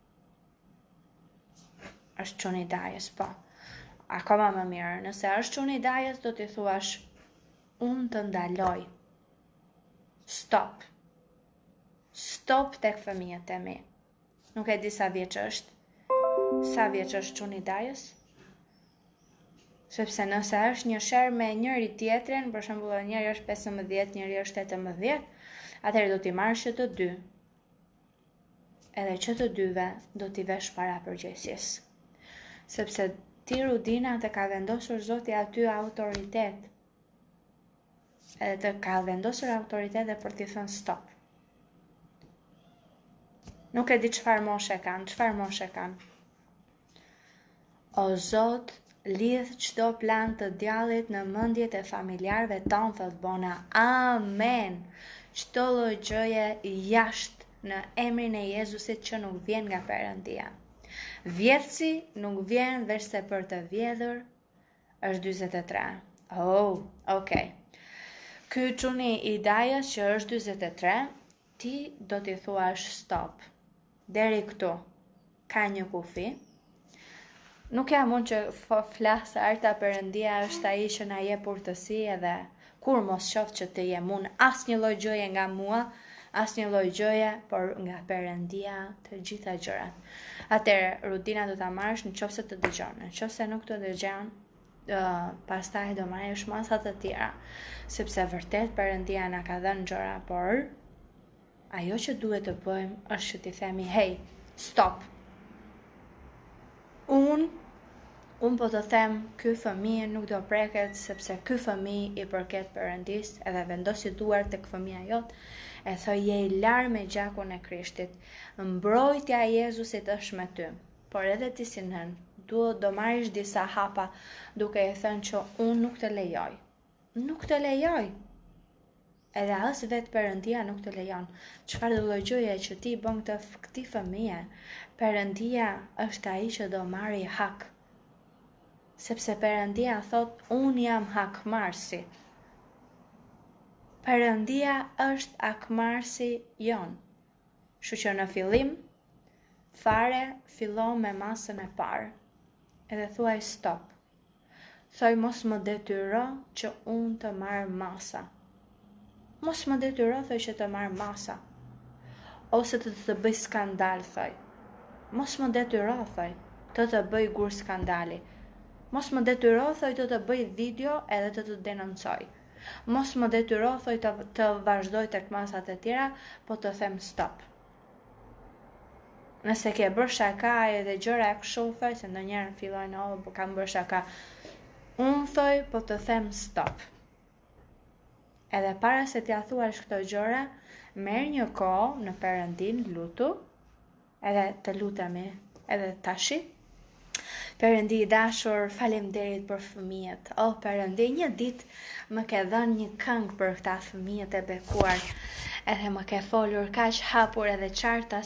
Është çuni dajës, po. Akoma më mirë, nëse është çuni dajës, do t'i thuash, unë të ndaloj. Stop. Stop tek fëmijët e mi. Nuk e di sa vjeç është. Sa vjeç është çuni dajës? Sepse nëse është një sherr me njëri tjetrin, për shembull njëri është 15, njëri është 18, atëherë do t'i marrësh të dy. Edhe që të dyve do t'i vesh para përgjegjësisë. Sepse ti Rudina të ka vendosur Zoti aty autoritet. Edhe të ka vendosur autoritet dhe për t'i thënë stop. Nuk e di çfarë moshe kanë. O Zot, lidh çdo plan të djallit në mendjet e familjarëve tanë, thot Bona. Amen. Çdo lloj gjëje jashtë në emrin e Jezusit që nuk vjen nga Perëndia. Vjedhsi nuk vjen veçse për të vjedhur, është 43. Oh, okay. Ky çuni i dajës që është 43, ti do t'i thuash stop. Deri këtu, ka një kufi. Nuk jam unë që flasë arta Perëndia është ai që na jep urtësi edhe kur mos qoftë që të jem unë asnjë lloj gjëje nga mua, asnjë lloj gjëje, por nga Perëndia të gjitha gjërat. Atëherë Rudina do ta marrësh nëse të dëgjon. Nëse nuk të dëgjon, pastaj do marrësh masa të tjera, sepse vërtet Perëndia na ka dhënë gjëra, por ajo që duhet të bëjmë është që t'i themi, hey, stop. Unë po të them, ky fëmijë nuk do preket, sepse ky fëmijë i përket Perëndis, edhe vendosi duart tek fëmia jot, e thoj je i larë me gjakun e Krishtit. Mbrojtja e Jezusit është me ty. Por edhe ti si nën, do marrish disa hapa duke i thënë që unë nuk të lejoj. Nuk të lejoj. Edhe vetë Perëndia nuk të lejon. Çfarë do lloj gjëje që ti bën këtij fëmije, Perëndia është ai që do marrë hak. Sepse Perëndia thot, unë jam hakmarrësi. Perëndia është hakmarrësi jon. Kështu që në fillim fare fillon me masën e parë. Edhe thuaj stop. Thoj mos më detyro që unë të marr masa. Mos më detyro thoj që të marr masa. Ose të bëj skandal thoj. Mos më detyro thoj të bëj gur skandali. Mos më detyro thoj të bëj video edhe të denoncoj. Mos më detyro thoj të vazhdoj tek masat e tjera, po të them stop. Nëse ke bërë shaka edhe gjëra e kështu thoj, se ndonjëherë fillojnë kam bërë shaka. Unë thoj po të them stop. Edhe para se t'ja thuash këto gjëra, merr një kohë në Perëndin, lutu, edhe të lutemi edhe tashi. Perëndi i dashur, faleminderit për fëmijët. O Perëndi, një ditë më ke dhënë një këngë për këta fëmijët e bekuar, edhe më ke folur kaq hapur edhe qartas.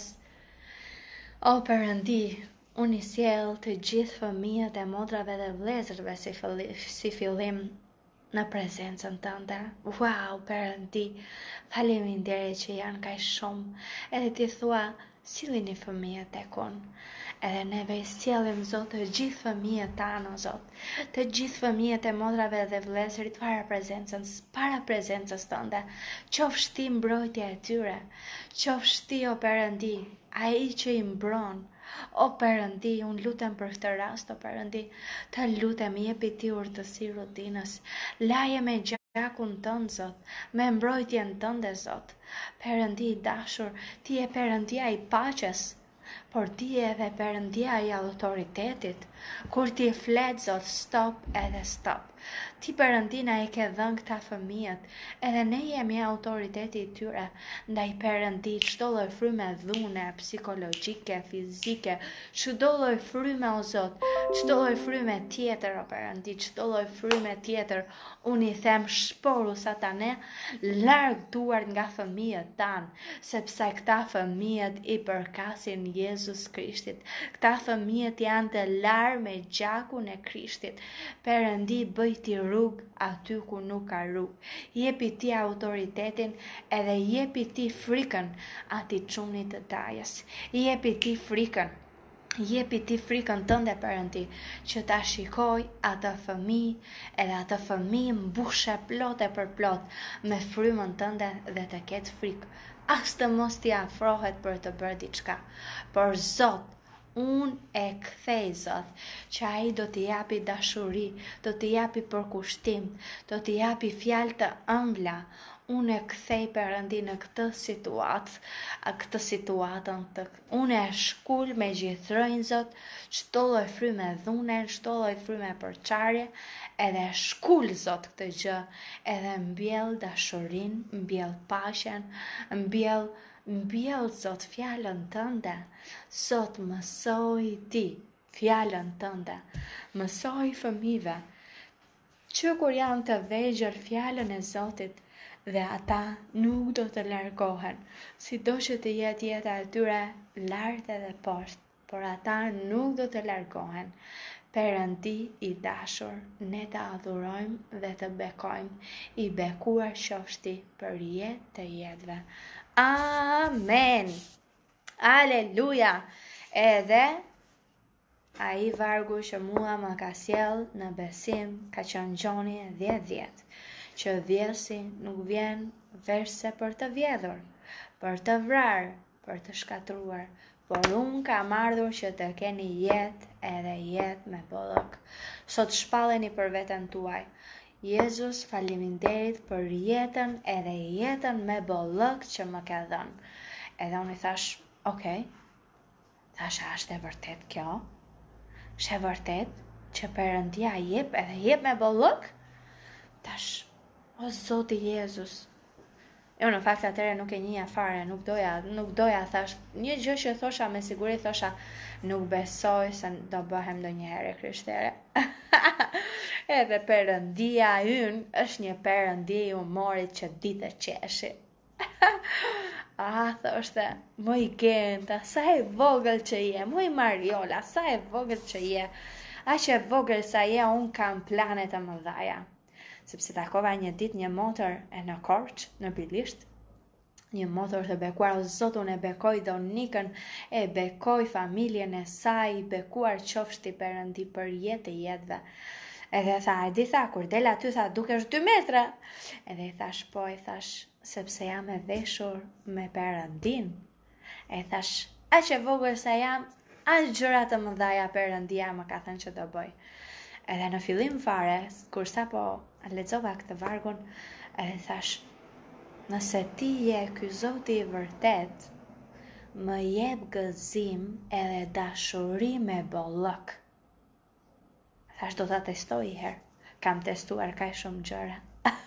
O Perëndi, unë i sjell të gjithë fëmijët e motrave dhe vëllezërve si fillim në prezencën tënde. Wow, Perëndi, faleminderit që janë kaq shumë. Edhe ti thua, sillini fëmijët tek unë. Edhe neve i sjellim, Zot, të gjithë fëmijët tanë, o Zot, të gjithë fëmijët e motrave dhe vëllezërit para prezencës tënde. Qofsh ti mbrojtja e tyre, qofsh ti, o Perëndi, ai që i mbron. O Perëndi, unë lutem për këtë rast, o Perëndi, të lutem, jepi ti urtësi rutinës, laje me gjakun tënd, Zot, me mbrojtjen tënde, Zot. Perëndi i dashur, ti je Perëndia i paqes, por ti je edhe Perëndia i autoritetit. Kur ti flet, Zot, stop edhe stop. Ti Perëndina i ke dhënë këta fëmijët, edhe ne jemi autoriteti i tyre. Ndaj Perëndi, çdo lloj fryme dhune, psikologjike, fizike, çdo lloj fryme, o Zot, çdo lloj fryme tjetër, o Perëndi, çdo lloj fryme tjetër, unë i them shporu satane, larg duart nga fëmijët tanë, sepse këta fëmijët i përkasin Jezus Krishtit. Këta fëmijët janë të larë me gjakun e Krishtit. Perëndi, bëj ti rrugë aty ku nuk ka rrugë. Jepi ti autoritetin edhe jepi ti frikën atij çunit të dajës. Jepi ti frikën. Jepi ti frikën tënde, Perëndi, që ta shikoj atë fëmijë, edhe atë fëmijë mbushe plot e për plot me frymën tënde dhe të ketë frikë. As të mos t'i afrohet për të bërë diçka. Por Zot, unë e kthej, Zot, që ai do t'i japi dashuri, do t'i japi përkushtim, do t'i japi fjalë të ëmbla. Unë e kthej, Perëndi, në këtë situatën unë e shkul me gjithrojnë, Zot, çdo lloj fryme dhune, çdo lloj fryme përçarje, edhe shkul, Zot, këtë gjë, edhe mbjell dashurin, mbjell paqen, mbjell, Zot, fjalën tënde. Sot mësoj ti fjalën tënde. Mësoj fëmijëve që kur janë të vegjël fjalën e Zotit, dhe ata nuk do të largohen, sido që të jetë jeta e tyre lart edhe poshtë, por ata nuk do të largohen. Perëndi i dashur, ne të adhurojmë dhe të bekojmë, i bekuar qofsh ti për jetë të jetëve. Amen. Aleluja. Edhe ai vargu që mua më ka sjell në besim ka qenë Gjoni 10:10, që vjedhsi nuk vjen verse për të vjedhur, për të vrarë, për të shkatruar, por unë kam ardhur që të keni jetë edhe jetë me bollëk. Sot shpalleni për veten tuaj. Jezus, faleminderit për jetën edhe jetën me bollëk që më ka dhënë. Edhe unë i thash, okay, thash, a është e vërtet kjo? Është e vërtet që Perëndia jep edhe jep me bollëk? Tash, o Zoti Jezus. Jo, në fakt atëre nuk e njihja fare, nuk doja, thash, një gjë që thosha me siguri, thosha, nuk besoj se do bëhem ndonjëherë krishtere. Edhe Perëndia ynë është një Perëndi i humorit që di të qeshi. Thoshte, moj Genta, sa e vogël që je, moj Mariola, sa e vogël që je, aq e vogël sa je, unë kam plane të mëdhaja. Sepse takova një ditë një motor e në Korç, në Bilisht, një motor të bekuar, o Zot, unë e bekoj Donikën, e bekoj familjen e saj, bekuar qofshti Perëndi për jetë e jetëve. Edhe tha, e di tha, kur del aty tha, dukesh 2 metra. Edhe i thash, po, i thash, sepse jam e veshur me Perëndin. E thash, aq e vogël sa jam, aq gjëra të mëdhaja Perëndia më ka thënë që do bëj. Edhe në fillim fare, kur sapo lexova këtë vargun, edhe thash, nëse ti je ky Zoti i vërtet, më jep gëzim edhe dashuri me bollok. Thash, do ta testoj i herë. Kam testuar kaq shumë gjëra.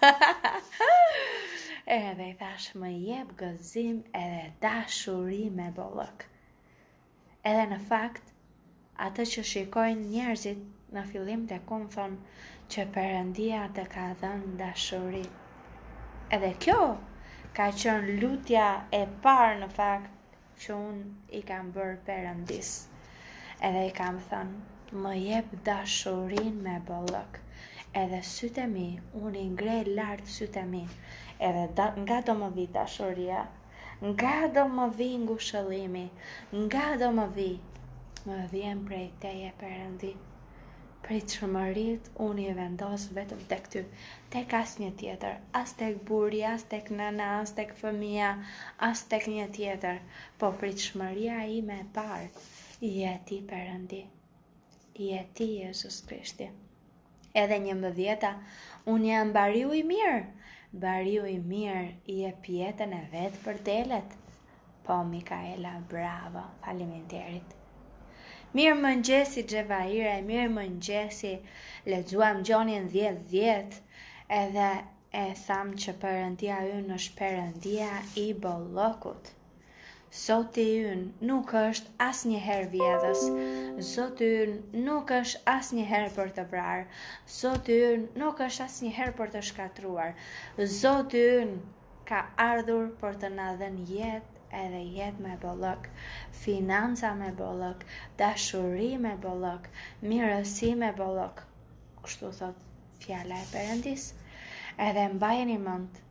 Edhe i thash, më jep gëzim edhe dashuri me bollok. Edhe në fakt, atë që shikojnë njerëzit në fillim të unë thonë që Perëndia të ka dhënë dashuri. Edhe kjo ka qenë lutja e parë në fakt që unë i kam bërë Perëndis. Edhe i kam thënë, më jep dashurin me bollok. Edhe sytë e mi, unë i ngrej lart sytë e mi. Edhe nga do më vi dashuria, nga do më vi ngushëllimi, nga do më vjen prej teje Perëndi. Pritshmëritë unë i vendos vetëm tek ty, tek asnjë tjetër, as tek burri, as tek nëna, as tek fëmia, as tek një tjetër. Po pritshmëria ime e parë je ti Perëndi, je ti Jezus Krishti. Edhe 11, unë jam bariu i mirë. Bariu i mirë i jep jetën e vet për delet. Po Mikaela, bravo, faleminderit. Mirë mëngjesi Xhevaire, mirë mëngjesi. Lexuam Gjonin 10:10, edhe e tham që Perëndia ynë është Perëndia i bollokut. Zoti ynë nuk është asnjëherë vjedhës. Zoti ynë nuk është asnjëherë për të vrarë. Zoti ynë nuk është asnjëherë për të shkatruar. Zoti ynë ka ardhur për të na dhënë jetë, edhe jetë me bollok, financa me bollok, dashuri me bollok, mirësi me bollok. Kështu thot fjala e Perëndis. Edhe mbajeni mend,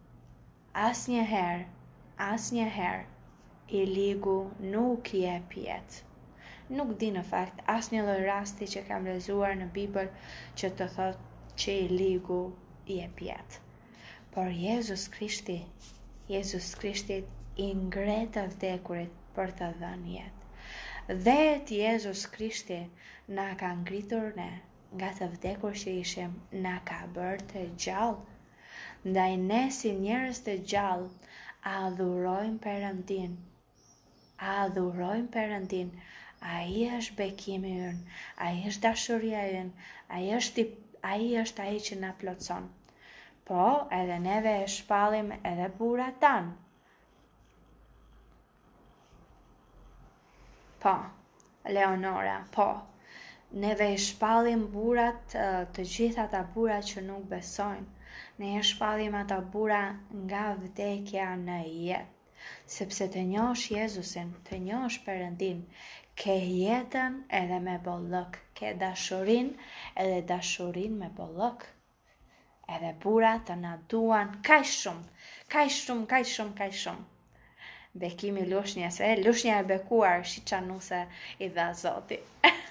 asnjëherë i ligu nuk jep jetë. Nuk di në fakt asnjë lloj rasti që kam lexuar në Bibël që të thot që i ligu jep jetë. Por Jezus Krishti i ngre të vdekurit për të dhënë jetë. Dhe Jezus Krishti na ka ngritur ne nga të vdekur që ishim, na ka bërë të gjallë. Ndaj ne si njerëz të gjallë adhurojmë Perëndin. Ai është bekimi ynë, ai është dashuria ynë, ai është ai që na plotson. Po, edhe neve e shpallim edhe burrat tan. Po, Leonora, po. Neve e shpallim burrat, të gjitha ata burra që nuk besojnë. Ne e shpallim ata burra nga vdekja në jetë. Sepse të njohësh Jezusin, të njohësh Perëndin, ke jetën edhe me bollok, ke dashurin edhe dashurin me bollok. Edhe burrat të na duan kaq shumë. Bekimi lushnjës, lushnja e bekuar, shiçanuse i dha Zoti.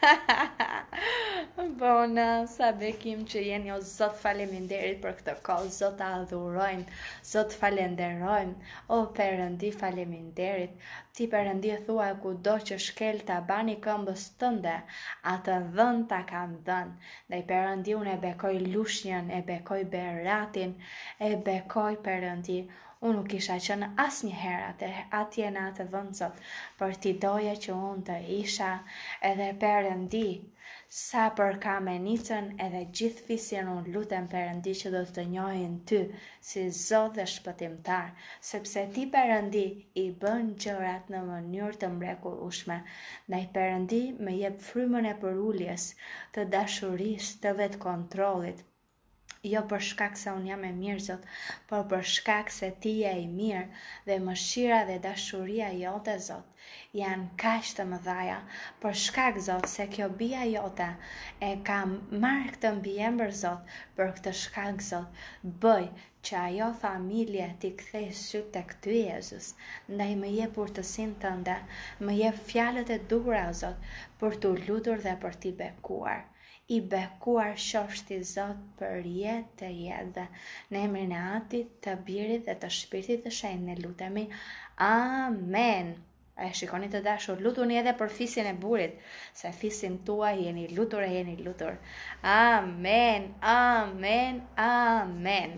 Bona, sa bekim që jeni, o Zot, faleminderit për këtë kohë, Zot adhurojmë, Zot falenderojmë, o Perëndi faleminderit. Ti Perëndi thua kudo që shkel ta bani këmbës tënde, atë dhën ta kam dhënë. Ndaj Perëndi unë e bekoj lushnjën, e bekoj beratin, e bekoj Perëndi. Unë nuk isha qenë asnjëherë atje në atë vend, Zot, por ti doje që unë të isha, edhe Perëndi, sa për Kamenicën edhe gjithë fisjen unë lutem Perëndi që do të njohin ty si Zot dhe shpëtimtar, sepse ti Perëndi i bën gjërat në mënyrë të mrekullueshme. Ndaj Perëndi më jep frymën e përuljes, të dashurisë, të vetkontrollit. jo për shkak se unë jam e mirë, Zot, por për shkak se Ti je i mirë dhe mëshira dhe dashuria jote, Zot, janë kaq të mëdha. Për shkak, Zot, se kjo bija jote e ka marrë këtë mbiemër, Zot, për këtë shkak, Zot, bëj që ajo familje t'i kthej syt tek Ty, Jezus, ndaj më jep urtësinë Tënde, më jep fjalët e duhura, Zot, për t'u lutur dhe për t'i bekuar. I bekuar qofsh Zot për jetë të jetë, në emrin e Atit, të Birit dhe të Shpirtit të Shenjtë ne lutemi. Amen. E shikoni të dashur, lutuni edhe për fisin e burit, se fisin tuaj jeni lutur e jeni lutur. Amen, amen, amen.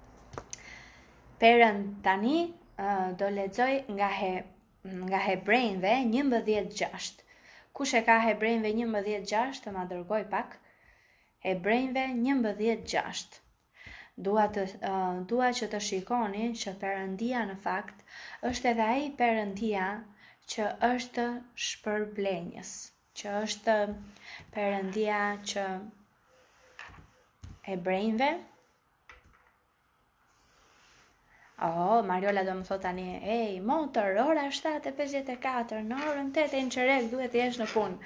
Perën tani do lexoj nga Hebrejnve 11:6. Kush e ka Hebrejnve 11:6 të ma dërgoj pak? Hebrejnve 11:6. Dua që të shikoni që Perëndia në fakt është edhe ai Perëndia që është shpërblenjës, që është Perëndia që Hebrejnve. Mariola do më thot tani, motor, ora 7:54, në orën 8 e në qerek duhet jesh në punë.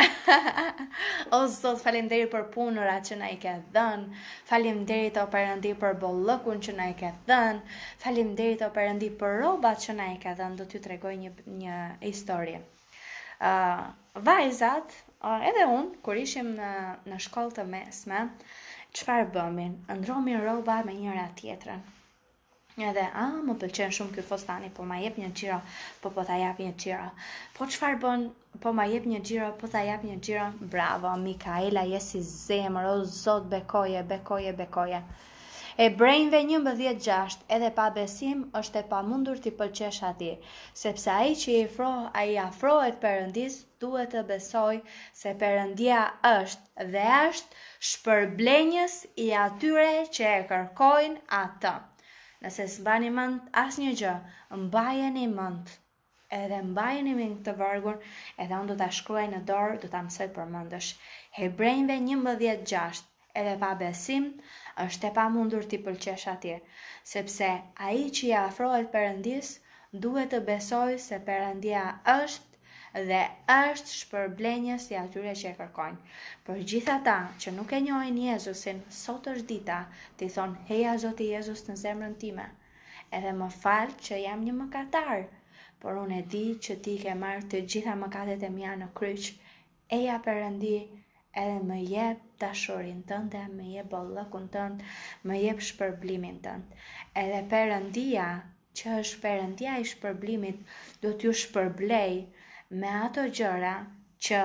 O Zot, faleminderit për punërat që na i ke dhënë, faleminderit o Perëndi për bollëkun që na i ke dhënë, faleminderit o Perëndi për rrobat që na i ke dhënë. Do t'ju tregoj një histori. Vajzat, edhe unë, kur ishim në shkollë të mesme, çfarë bëmin? Ndromin rroba me njëra tjetrën. Edhe, më pëlqen shumë ky fostani, po ma jep një xhiro, po ta jap një xhiro. Po çfarë bën? Po ma jep një xhiro, po ta jap një xhiro. Bravo, Mikaela, je si zemër, o Zot, bekoje, bekoje, bekoje. Hebrejnve 11:6, edhe pa besim është e pamundur t'i pëlqesh atij, sepse ai që ai afrohet Perëndis duhet të besoj se Perëndia është dhe është shpërblenjës i atyre që e kërkojnë atë. Nëse s'mbani mend asnjë gjë, mbajeni mend. Edhe mbajeni mend të vargun, edhe unë do ta shkruaj në dorë, do ta mësoj përmendesh. Hebrejnve 11:6, edhe pa besim është e pamundur t'i pëlqesh atij, sepse ai që i afrohet Perëndis duhet të besojë se Perëndia është dhe është shpërblenjës i atyre që e kërkojnë. Për gjithë ata që nuk e njohin Jezusin, sot është dita t'i thonë, heja Zoti Jezus në zemrën time, edhe më fal që jam një mëkatar, por unë e di që ti ke marrë të gjitha mëkatet e mia në kryq. Eja Perëndi, edhe më jep dashurin tënde, më jep bollëkun tënd, më jep shpërblimin tënd. Edhe Perëndia, që është Perëndia i shpërblimit, do t'ju shpërblej me ato gjëra që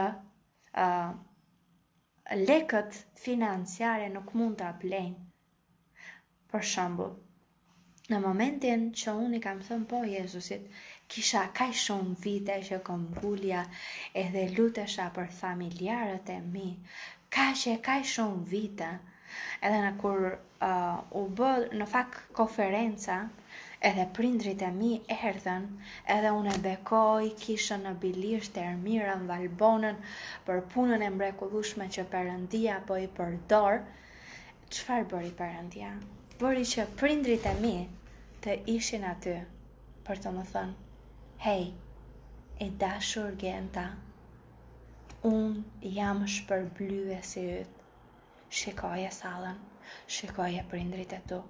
lekët financiare nuk mund ta blejnë. Për shembull, në momentin që unë i kam thënë po Jezusit, kisha kaq shumë vite që këmbgulja edhe lutesha për familjarët e mi, kaq shumë vite. Edhe në kur u bë në fakt konferenca, edhe prindrit e mi erdhën, edhe unë e bekoj, kishën në Bilisht, Ermirën, Valbonën, për punën e mrekullueshme që Perëndia po i përdor. Çfarë bëri Perëndia? Bëri që prindrit e mi të ishin aty për të më thënë, hej, e dashur Genta, unë jam shpërblyesi yt. Shikoje sallën, shikoje prindrit e tu.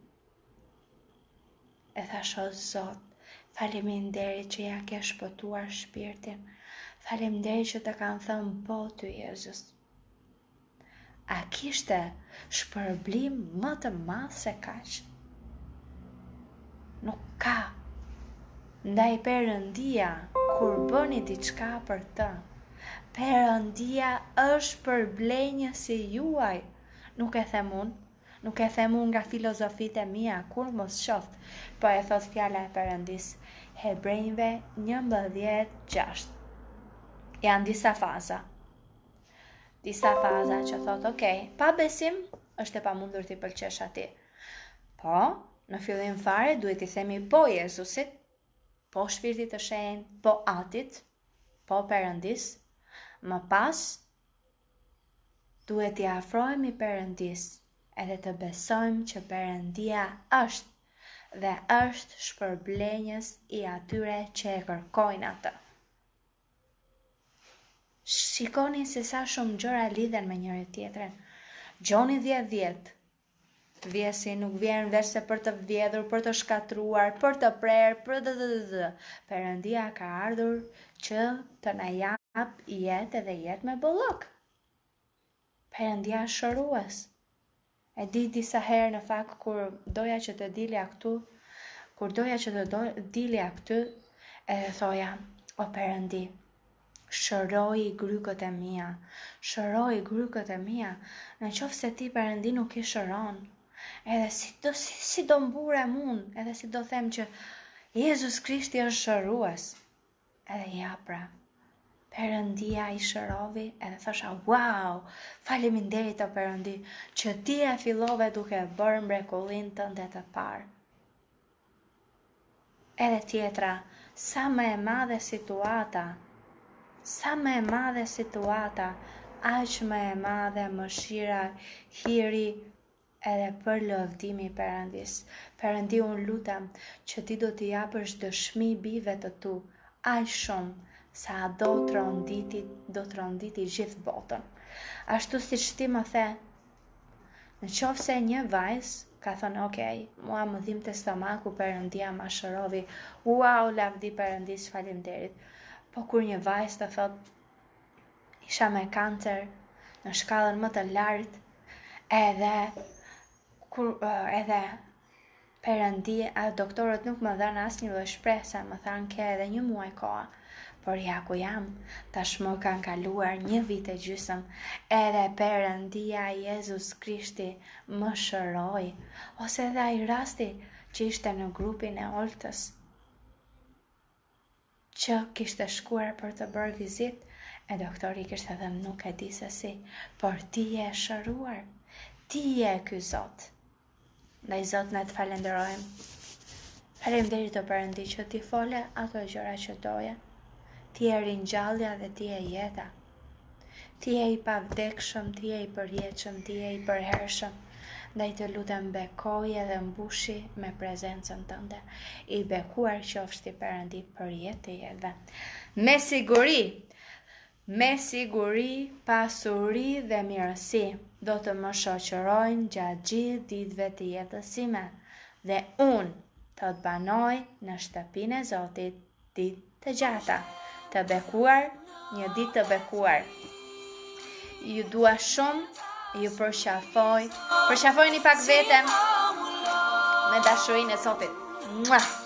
E thash, o Zot, faleminderit që ja ke shpëtuar shpirtin, faleminderit që të kanë thënë po ty Jezus. A kishte shpërblim më të madh se kaq? Nuk ka. Ndaj Perëndia, kur bëni diçka për të, Perëndia është shpërblenjësi juaj. Nuk e them unë, nuk e them unë nga filozofitë e mia, kur mos qoft, po e thot fjala e Perëndis. Hebrejnve 11:6. Janë disa faza. Disa faza që thot, pa besim është e pamundur t'i pëlqesh atij. Po, në fillim fare duhet i themi po Jezusit, po Shpirtit të Shenjtë, po Atit, po Perëndis. Më pas duhet t'i afrohemi Perëndis edhe të besojmë që Perëndia është dhe është shpërblenjës i atyre që e kërkojnë atë. Shikoni se sa shumë gjëra lidhen me njëri tjetrin. Gjoni 10-10. Vjesi nuk vjen veç se për të vjedhur, për të shkatruar, për të prerë, Perëndia ka ardhur që të na jap jetë edhe jetë me bollok. Perëndia është shërues. E di disa herë në fakt kur doja që të dilja këtu, edhe thoja, o Perëndi, shëroi grykët e mia, në qoftë se ti Perëndi nuk i shëron, edhe si do mburem unë, edhe si do them që Jezus Krishti është shërues, edhe ja pra, Perëndia i shërovi, edhe thosha, wow, faleminderit o Perëndi, që ti e fillove duke bërë mrekullinë tënde të parë. Edhe tjetra, sa më e madhe situata, aq më e madhe mëshira, hiri edhe për lëvdimi i Perëndis. Perëndi, unë lutem që ti do t'i japësh dëshmi bijve të tu, aq shumë sa do tronditi gjithë botën. Ashtu siç ti më the, në qoftë se një vajzë ka thënë, okej, mua më dhimbte stomaku, Perëndia ma shërovi, wow, lavdi Perëndis, faleminderit. Po kur një vajzë të thot, isha me kancer në shkallën më të lartë, edhe Perëndia, doktorët nuk më dhanë asnjë lloj shpresë, më thanë ke edhe 1 muaj koha. Por ja ku jam, tashmë kanë kaluar 1 vit e gjysmë, edhe Perëndia Jezus Krishti më shëroi, ose edhe ai rasti që ishte në grupin e Oltës, që kishte shkuar për të bërë vizitë, e doktori kishte thënë nuk e di se si, por ti je shëruar, ti je ky Zot. Ndaj Zot ne të falenderojmë. Faleminderit o Perëndi që ti fole ato gjëra që doje. Ti e ringjallja dhe ti e jeta. Ti e i pavdekshëm, ti e i përjetshëm, ti e i përhershëm. Ndaj të lutem bekoj edhe mbushi me prezencën tënde. I bekuar qofsh ti Perëndi për jetë të jetëve. Me siguri, pasuri dhe mirësi do të më shoqërojnë gjatë gjithë ditëve të jetës time, dhe unë të banoj në shtëpinë e Zotit ditë të gjata. Të bekuar, një ditë të bekuar. Ju dua shumë, ju përqafoj. Përqafojni pak veten me dashurinë e Zotit. Mua!